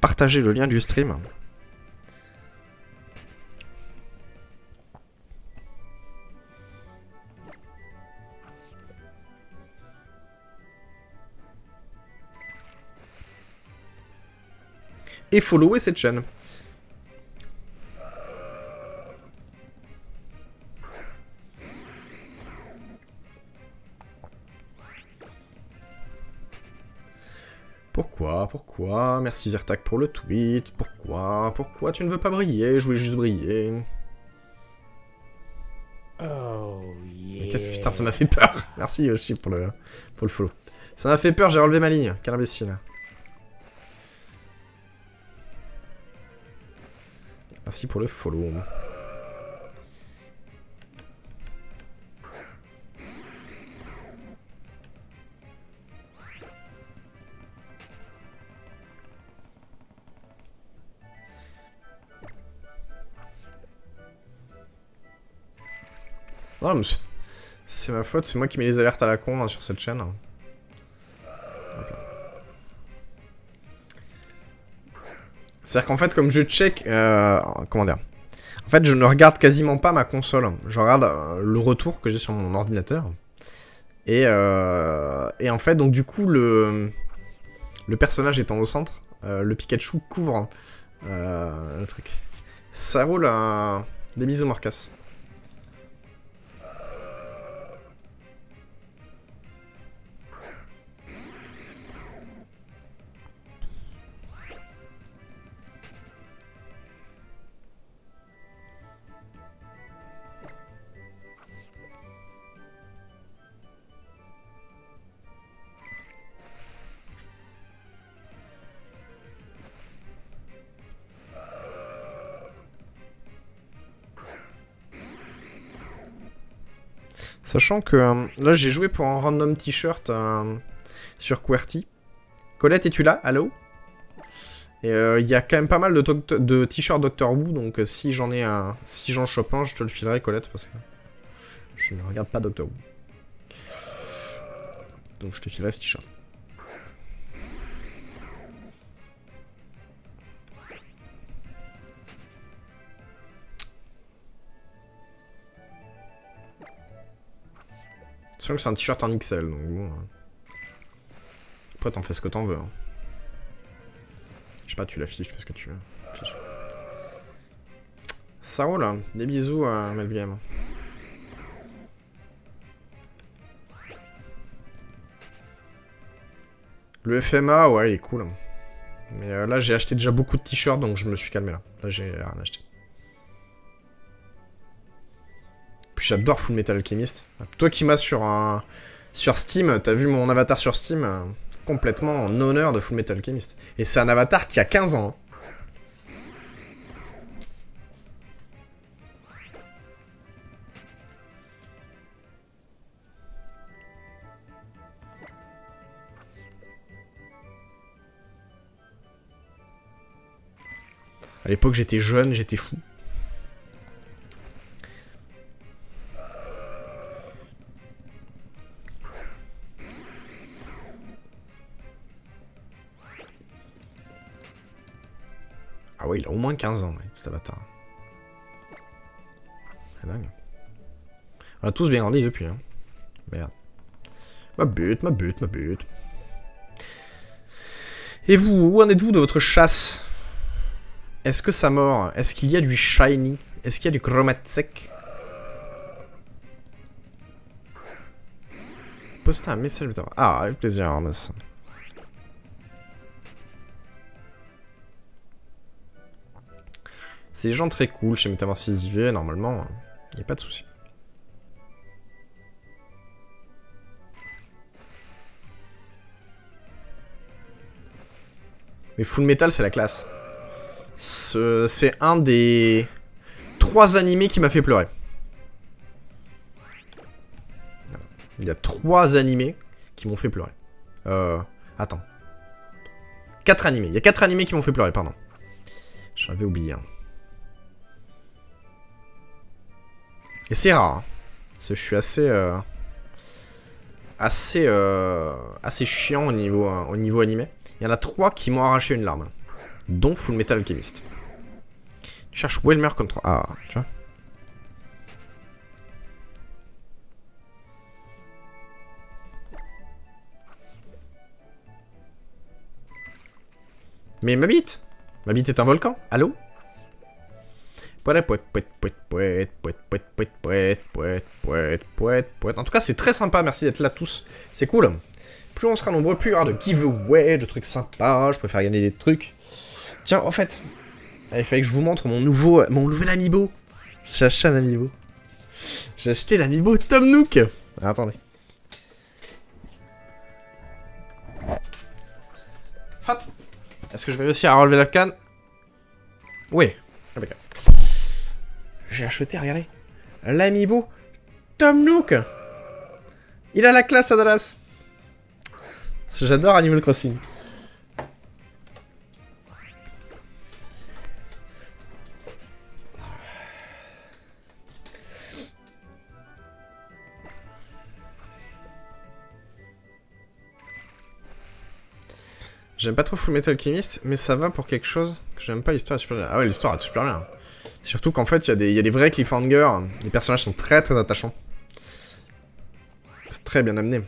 partager le lien du stream. Et follower cette chaîne. Pourquoi? Pourquoi? Merci Zertak pour le tweet. Pourquoi? Pourquoi tu ne veux pas briller? Je voulais juste briller. Oh yeah. Mais qu'est-ce que... Putain, ça m'a fait peur. Merci Yoshi pour le, pour le follow. Ça m'a fait peur, j'ai relevé ma ligne. Quel imbécile. Merci pour le follow. Non, mais c'est ma faute, c'est moi qui mets les alertes à la con hein, sur cette chaîne. C'est-à-dire qu'en fait, comme je check... Euh, comment dire? En fait, je ne regarde quasiment pas ma console. Je regarde euh, le retour que j'ai sur mon ordinateur. Et, euh, et en fait, donc du coup, le, le personnage étant au centre, euh, le Pikachu couvre euh, le truc. Ça roule euh, des bisous, Marcas. Sachant que euh, là j'ai joué pour un random t-shirt euh, sur QWERTY. Colette, es-tu là? Allô? Et il euh, y a quand même pas mal de, de t-shirts Doctor Who, donc euh, si j'en ai un, si j'en chope un, je te le filerai, Colette, parce que je ne regarde pas Doctor Who. Donc je te filerai ce t-shirt. C'est sûr que c'est un t-shirt en X L, donc bon. Hein. Après, t'en fais ce que t'en veux. Hein. Je sais pas, tu l'affiches, fais ce que tu veux. Affiche. Ça roule, hein. Des bisous à Melvgame. Le F M A, ouais, il est cool. Hein. Mais euh, là, j'ai acheté déjà beaucoup de t-shirts, donc je me suis calmé là. Là, j'ai rien acheté. J'adore Full Metal Alchemist. Toi qui m'as sur un... sur Steam, t'as vu mon avatar sur Steam euh, complètement en honneur de Full Metal Alchemist. Et c'est un avatar qui a quinze ans. Hein. À l'époque, j'étais jeune, j'étais fou. Ah ouais, il a au moins quinze ans, ouais, cet avatar. C'est dingue. On a tous bien grandi depuis, hein. Merde. Ma bute, ma bute, ma bute. Et vous, où en êtes-vous de votre chasse? Est-ce que ça mord? Est-ce qu'il y a du shiny? Est-ce qu'il y a du chromatique? Postez un message. Ah, avec plaisir, Armas. C'est des gens très cool chez Metaverse I V, normalement, il n'y a pas de souci. Mais Full Metal, c'est la classe. C'est un des trois animés qui m'a fait pleurer. Il y a trois animés qui m'ont fait pleurer. Euh... Attends. Quatre animés. Il y a quatre animés qui m'ont fait pleurer, pardon. J'avais oublié. Hein. Et c'est rare. Hein. Parce que je suis assez... Euh... Assez... Euh... Assez chiant au niveau, euh, au niveau animé. Il y en a trois qui m'ont arraché une larme. Dont Full Metal Alchemist. Tu cherches Welmer contre... Ah, tu vois. Mais ma bite Ma bite est un volcan. Allô? Poète, poète, poète, poète, poète, poète, poète, poète, poète, poète, poète, poète, poète. En tout cas, c'est très sympa. Merci d'être là tous. C'est cool. Plus on sera nombreux, plus il y aura de giveaway, de trucs sympas. Je préfère gagner des trucs. Tiens, en fait, il fallait que je vous montre mon nouveau, mon nouvel amiibo. J'ai acheté un amiibo. J'ai acheté l'amiibo Tom Nook. Ah, attendez. Hop. Est-ce que je vais réussir à relever la canne? Oui. Impeccable. J'ai acheté, regardez. L'amiibo Tom Nook. Il a la classe à Dallas. J'adore Animal Crossing. J'aime pas trop Full Metal Alchemist, mais ça va pour quelque chose que j'aime pas. L'histoire est super bien. Ah ouais, l'histoire est super bien. Surtout qu'en fait, il y, y a des vrais cliffhangers. Les personnages sont très très attachants. C'est très bien amené.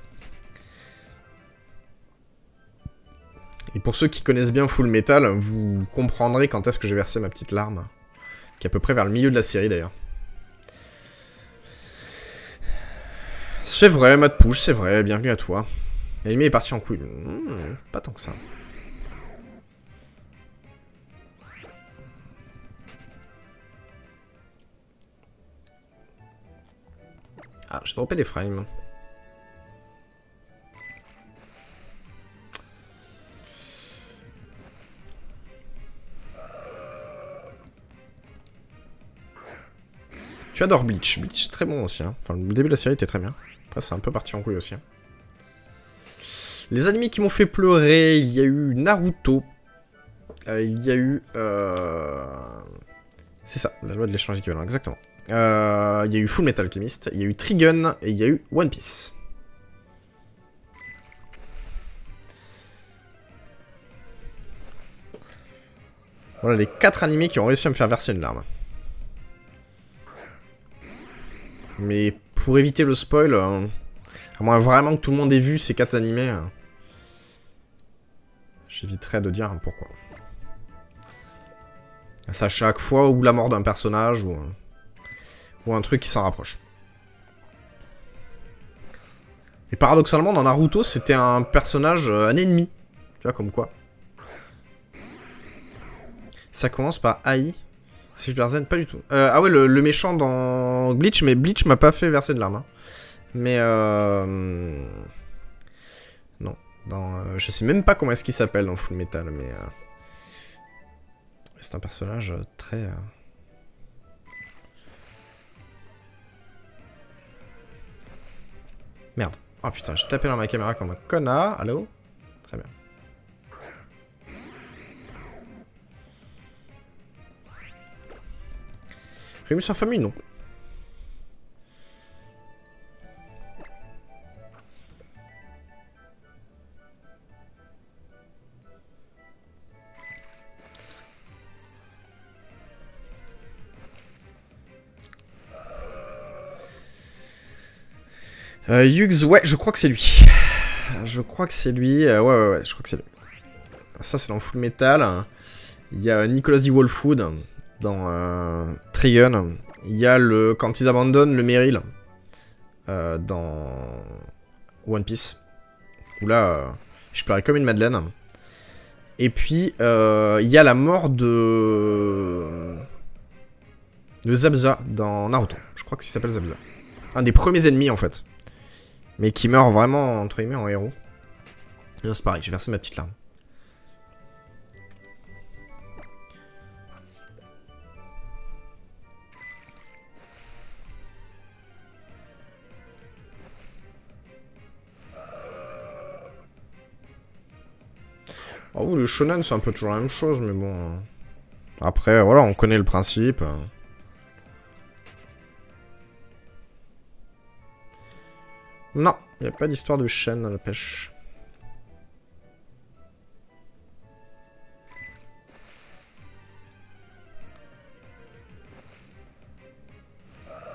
Et pour ceux qui connaissent bien Full Metal, vous comprendrez quand est-ce que j'ai versé ma petite larme. Qui est à peu près vers le milieu de la série d'ailleurs. C'est vrai, Matt Push, c'est vrai, bienvenue à toi. L'anime est parti en couille. Mmh, pas tant que ça. Ah, j'ai droppé des frames. Tu adores Bleach. Bleach, très bon aussi. Hein. Enfin, le début de la série était très bien. Après, c'est un peu parti en couille aussi. Hein. Les animés qui m'ont fait pleurer, il y a eu Naruto. Euh, il y a eu... Euh... C'est ça, la loi de l'échange équivalent, exactement. Euh, il y a eu Full Metal Alchemist, il y a eu Trigun, et il y a eu One Piece. Voilà les quatre animés qui ont réussi à me faire verser une larme. Mais pour éviter le spoil, euh, à moins vraiment que tout le monde ait vu ces quatre animés, euh, j'éviterai de dire pourquoi. C'est à chaque fois ou la mort d'un personnage ou, euh, ou un truc qui s'en rapproche. Et paradoxalement, dans Naruto, c'était un personnage, euh, un ennemi. Tu vois, comme quoi. Ça commence par Ai. C'est Super Zen, pas du tout. Euh, ah ouais, le, le méchant dans Bleach, mais Bleach m'a pas fait verser de larmes. Hein. Mais euh... Non. Dans, euh, je sais même pas comment est-ce qu'il s'appelle dans Full Metal, mais... Euh... C'est un personnage très... Euh... Merde. Oh putain, je tapais dans ma caméra comme un connard. Allô? Très bien. Rémus en famille, non. Euh, Hughes, ouais, je crois que c'est lui. Je crois que c'est lui. Euh, ouais, ouais, ouais, je crois que c'est lui. Ça, c'est dans Full Metal. Il y a Nicolas D. Wolfwood dans euh, Trigun. Il y a le quand ils abandonnent le Meryl euh, dans One Piece. Où là, euh, je pleurais comme une madeleine. Et puis, euh, il y a la mort de... de Zabza dans Naruto. Je crois qu'il s'appelle Zabza. Un des premiers ennemis, en fait. Mais qui meurt vraiment, entre guillemets, en héros. C'est pareil, j'ai versé ma petite larme. Oh oui, le shonen, c'est un peu toujours la même chose, mais bon... Après, voilà, on connaît le principe. Non, il n'y a pas d'histoire de chaîne à la pêche.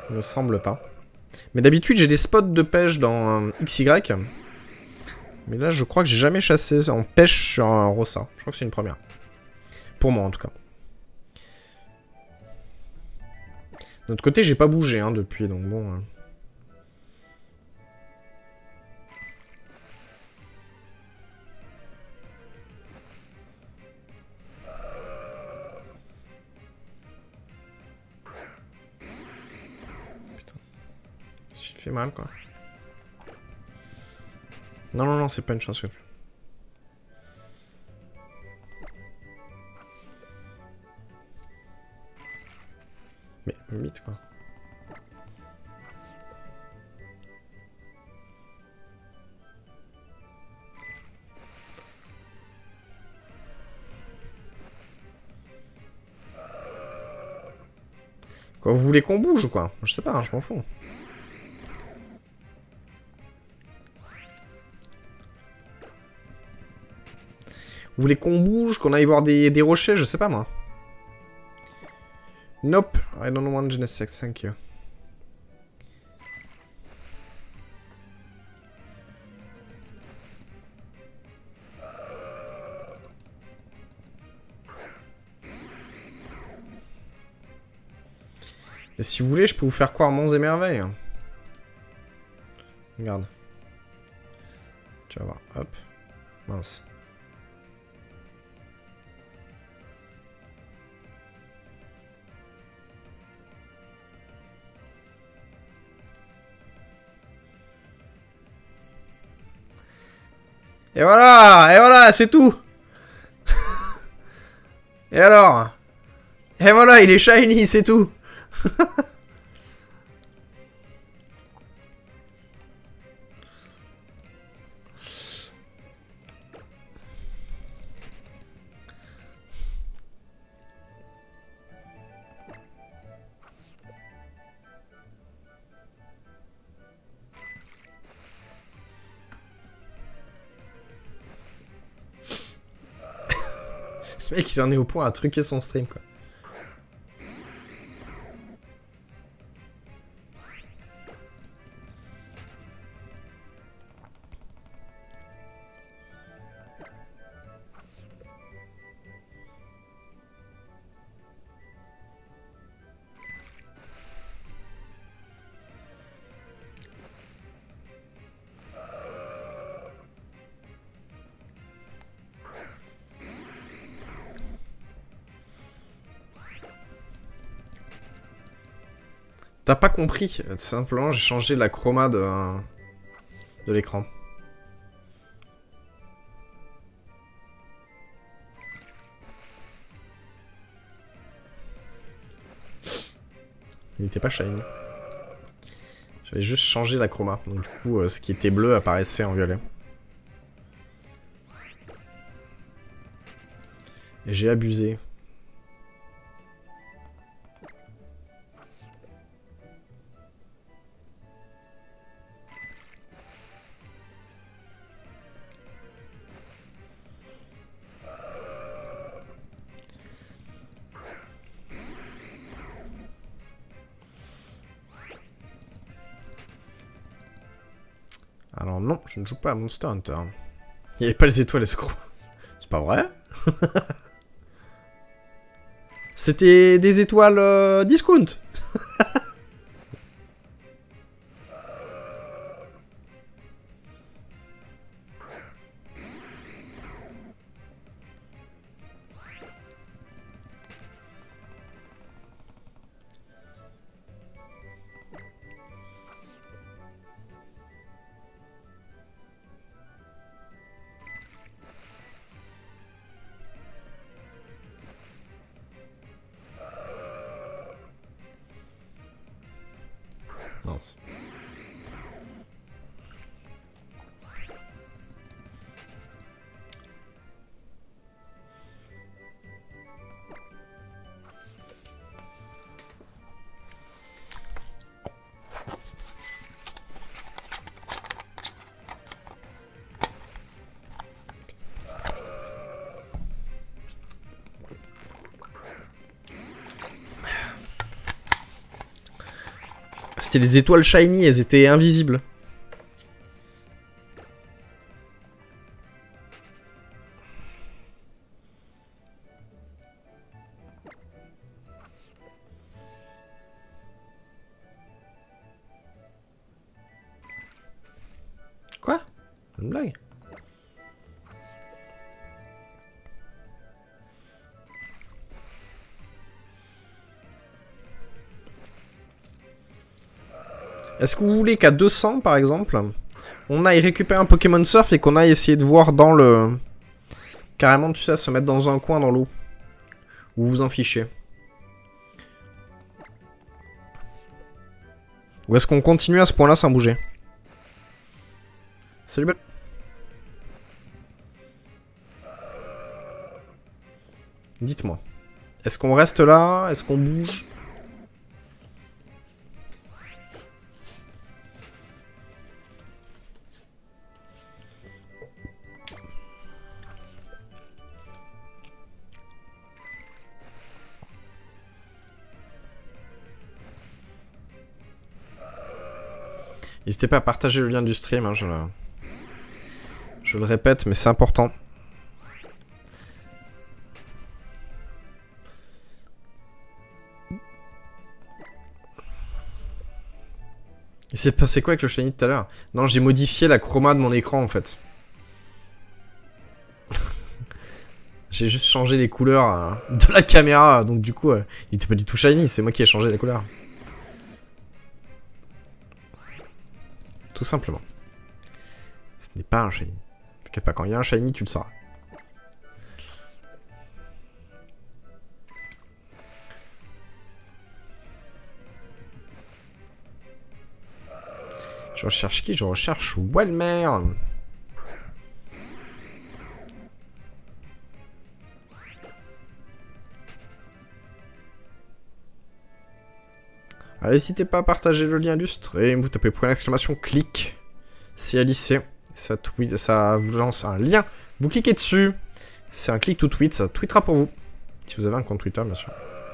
Il me semble pas. Mais d'habitude, j'ai des spots de pêche dans euh, X Y. Mais là, je crois que j'ai jamais chassé en pêche sur un Rossa. Je crois que c'est une première. Pour moi, en tout cas. De l'autre côté, j'ai pas bougé hein, depuis, donc bon... Hein. Il fait mal quoi. Non non non c'est pas une chance. Mais vite quoi. Quoi, vous voulez qu'on bouge ou quoi? Je sais pas, hein, je m'en fous. Vous voulez qu'on bouge, qu'on aille voir des, des rochers? Je sais pas moi. Nope, I don't want Genesect, thank you. Et si vous voulez, je peux vous faire croire monts et merveilles. Regarde. Tu vas voir, hop. Mince. Et voilà, et voilà, c'est tout. Et alors? Et voilà, il est shiny, c'est tout. Le mec, il en est au point à truquer son stream, quoi. T'as pas compris, simplement j'ai changé la chroma de, euh, de l'écran. Il était pas shiny. J'avais juste changé la chroma, donc du coup euh, ce qui était bleu apparaissait en violet. Et j'ai abusé. Alors non, je ne joue pas à Monster Hunter. Il n'y avait pas les étoiles escrocs. C'est pas vrai? C'était des étoiles euh, discount. Mince. C'était les étoiles shiny, elles étaient invisibles. Quoi? Une blague? Est-ce que vous voulez qu'à deux cents, par exemple, on aille récupérer un Pokémon Surf et qu'on aille essayer de voir dans le... Carrément, tu sais, se mettre dans un coin dans l'eau. Ou vous en fichez. Ou est-ce qu'on continue à ce point-là sans bouger? Salut, belle. Dites-moi. Est-ce qu'on reste là? Est-ce qu'on bouge? N'hésitez pas à partager le lien du stream, hein, je, le... je le répète, mais c'est important. Il s'est passé quoi avec le shiny tout à l'heure? Non, j'ai modifié la chroma de mon écran en fait. J'ai juste changé les couleurs euh, de la caméra, donc du coup, euh, il était pas du tout shiny, c'est moi qui ai changé les couleurs. Tout simplement. Ce n'est pas un shiny. T'inquiète pas, quand il y a un shiny, tu le sauras. Je recherche qui? Je recherche Walmer. Allez, n'hésitez pas à partager le lien du stream. Vous tapez point d'exclamation clic. C'est à lycée. Ça, tweet, ça vous lance un lien. Vous cliquez dessus. C'est un clic to tweet. Ça tweetera pour vous. Si vous avez un compte Twitter, bien sûr.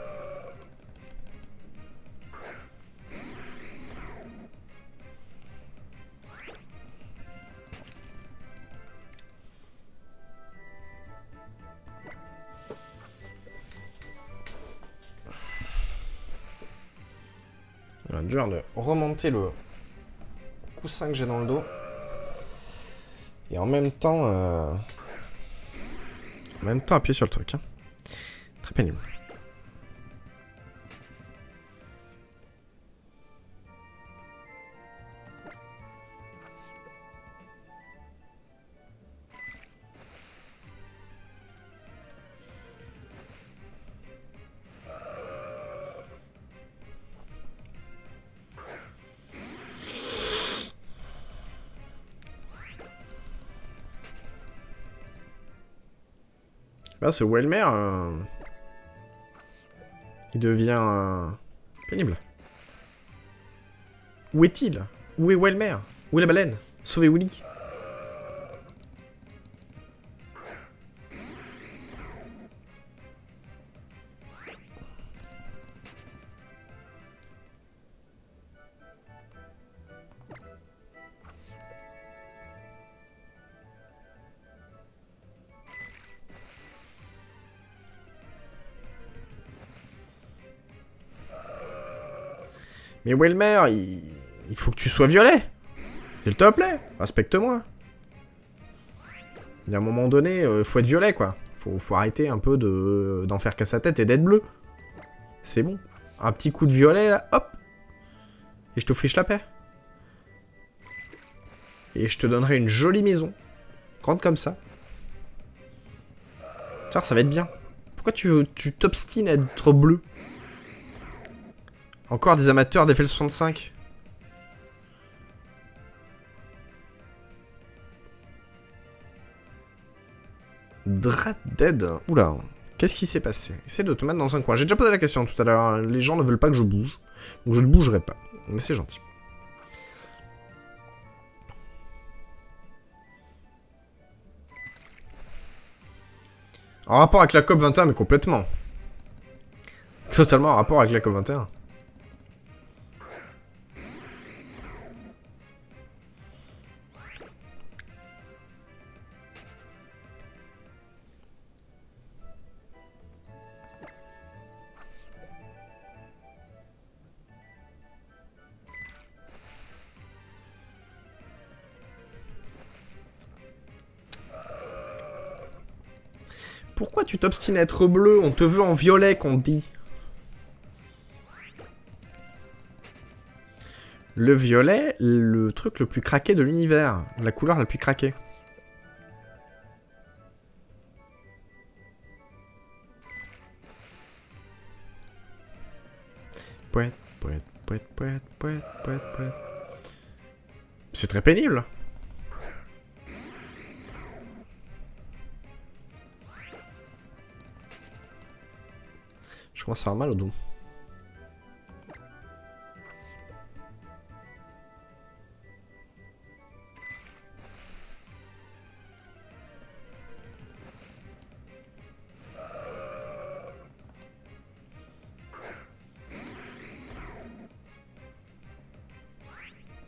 Il va être dur de remonter le coussin que j'ai dans le dos. Et en même temps... Euh... En même temps appuyer sur le truc. Hein. Très pénible. Là, ce Welmer, euh... il devient euh... pénible. Où est-il? Où est Welmer? Où est la baleine? Sauvez Willy. Mais Welmer, il... il faut que tu sois violet. S'il te plaît, respecte-moi. Il y a un moment donné, euh, faut être violet, quoi. Faut, faut arrêter un peu de d'en faire qu'à sa tête et d'être bleu. C'est bon. Un petit coup de violet, là, hop. Et je te fiche la paix. Et je te donnerai une jolie maison. Grande comme ça. Tu vois, ça va être bien. Pourquoi tu tu t'obstines à être bleu? Encore des amateurs d'F L soixante-cinq. Drat Dead. Oula. Qu'est-ce qui s'est passé? Essaie de te mettre dans un coin. J'ai déjà posé la question tout à l'heure. Les gens ne veulent pas que je bouge. Donc je ne bougerai pas. Mais c'est gentil. En rapport avec la COP vingt et un, mais complètement. Totalement en rapport avec la COP vingt et un. Pourquoi tu t'obstines à être bleu? On te veut en violet, qu'on dit. Le violet, le truc le plus craqué de l'univers. La couleur la plus craquée. Poète, poète, poète, poète, poète, poète, poète. C'est très pénible. Je commence à avoir mal au dos.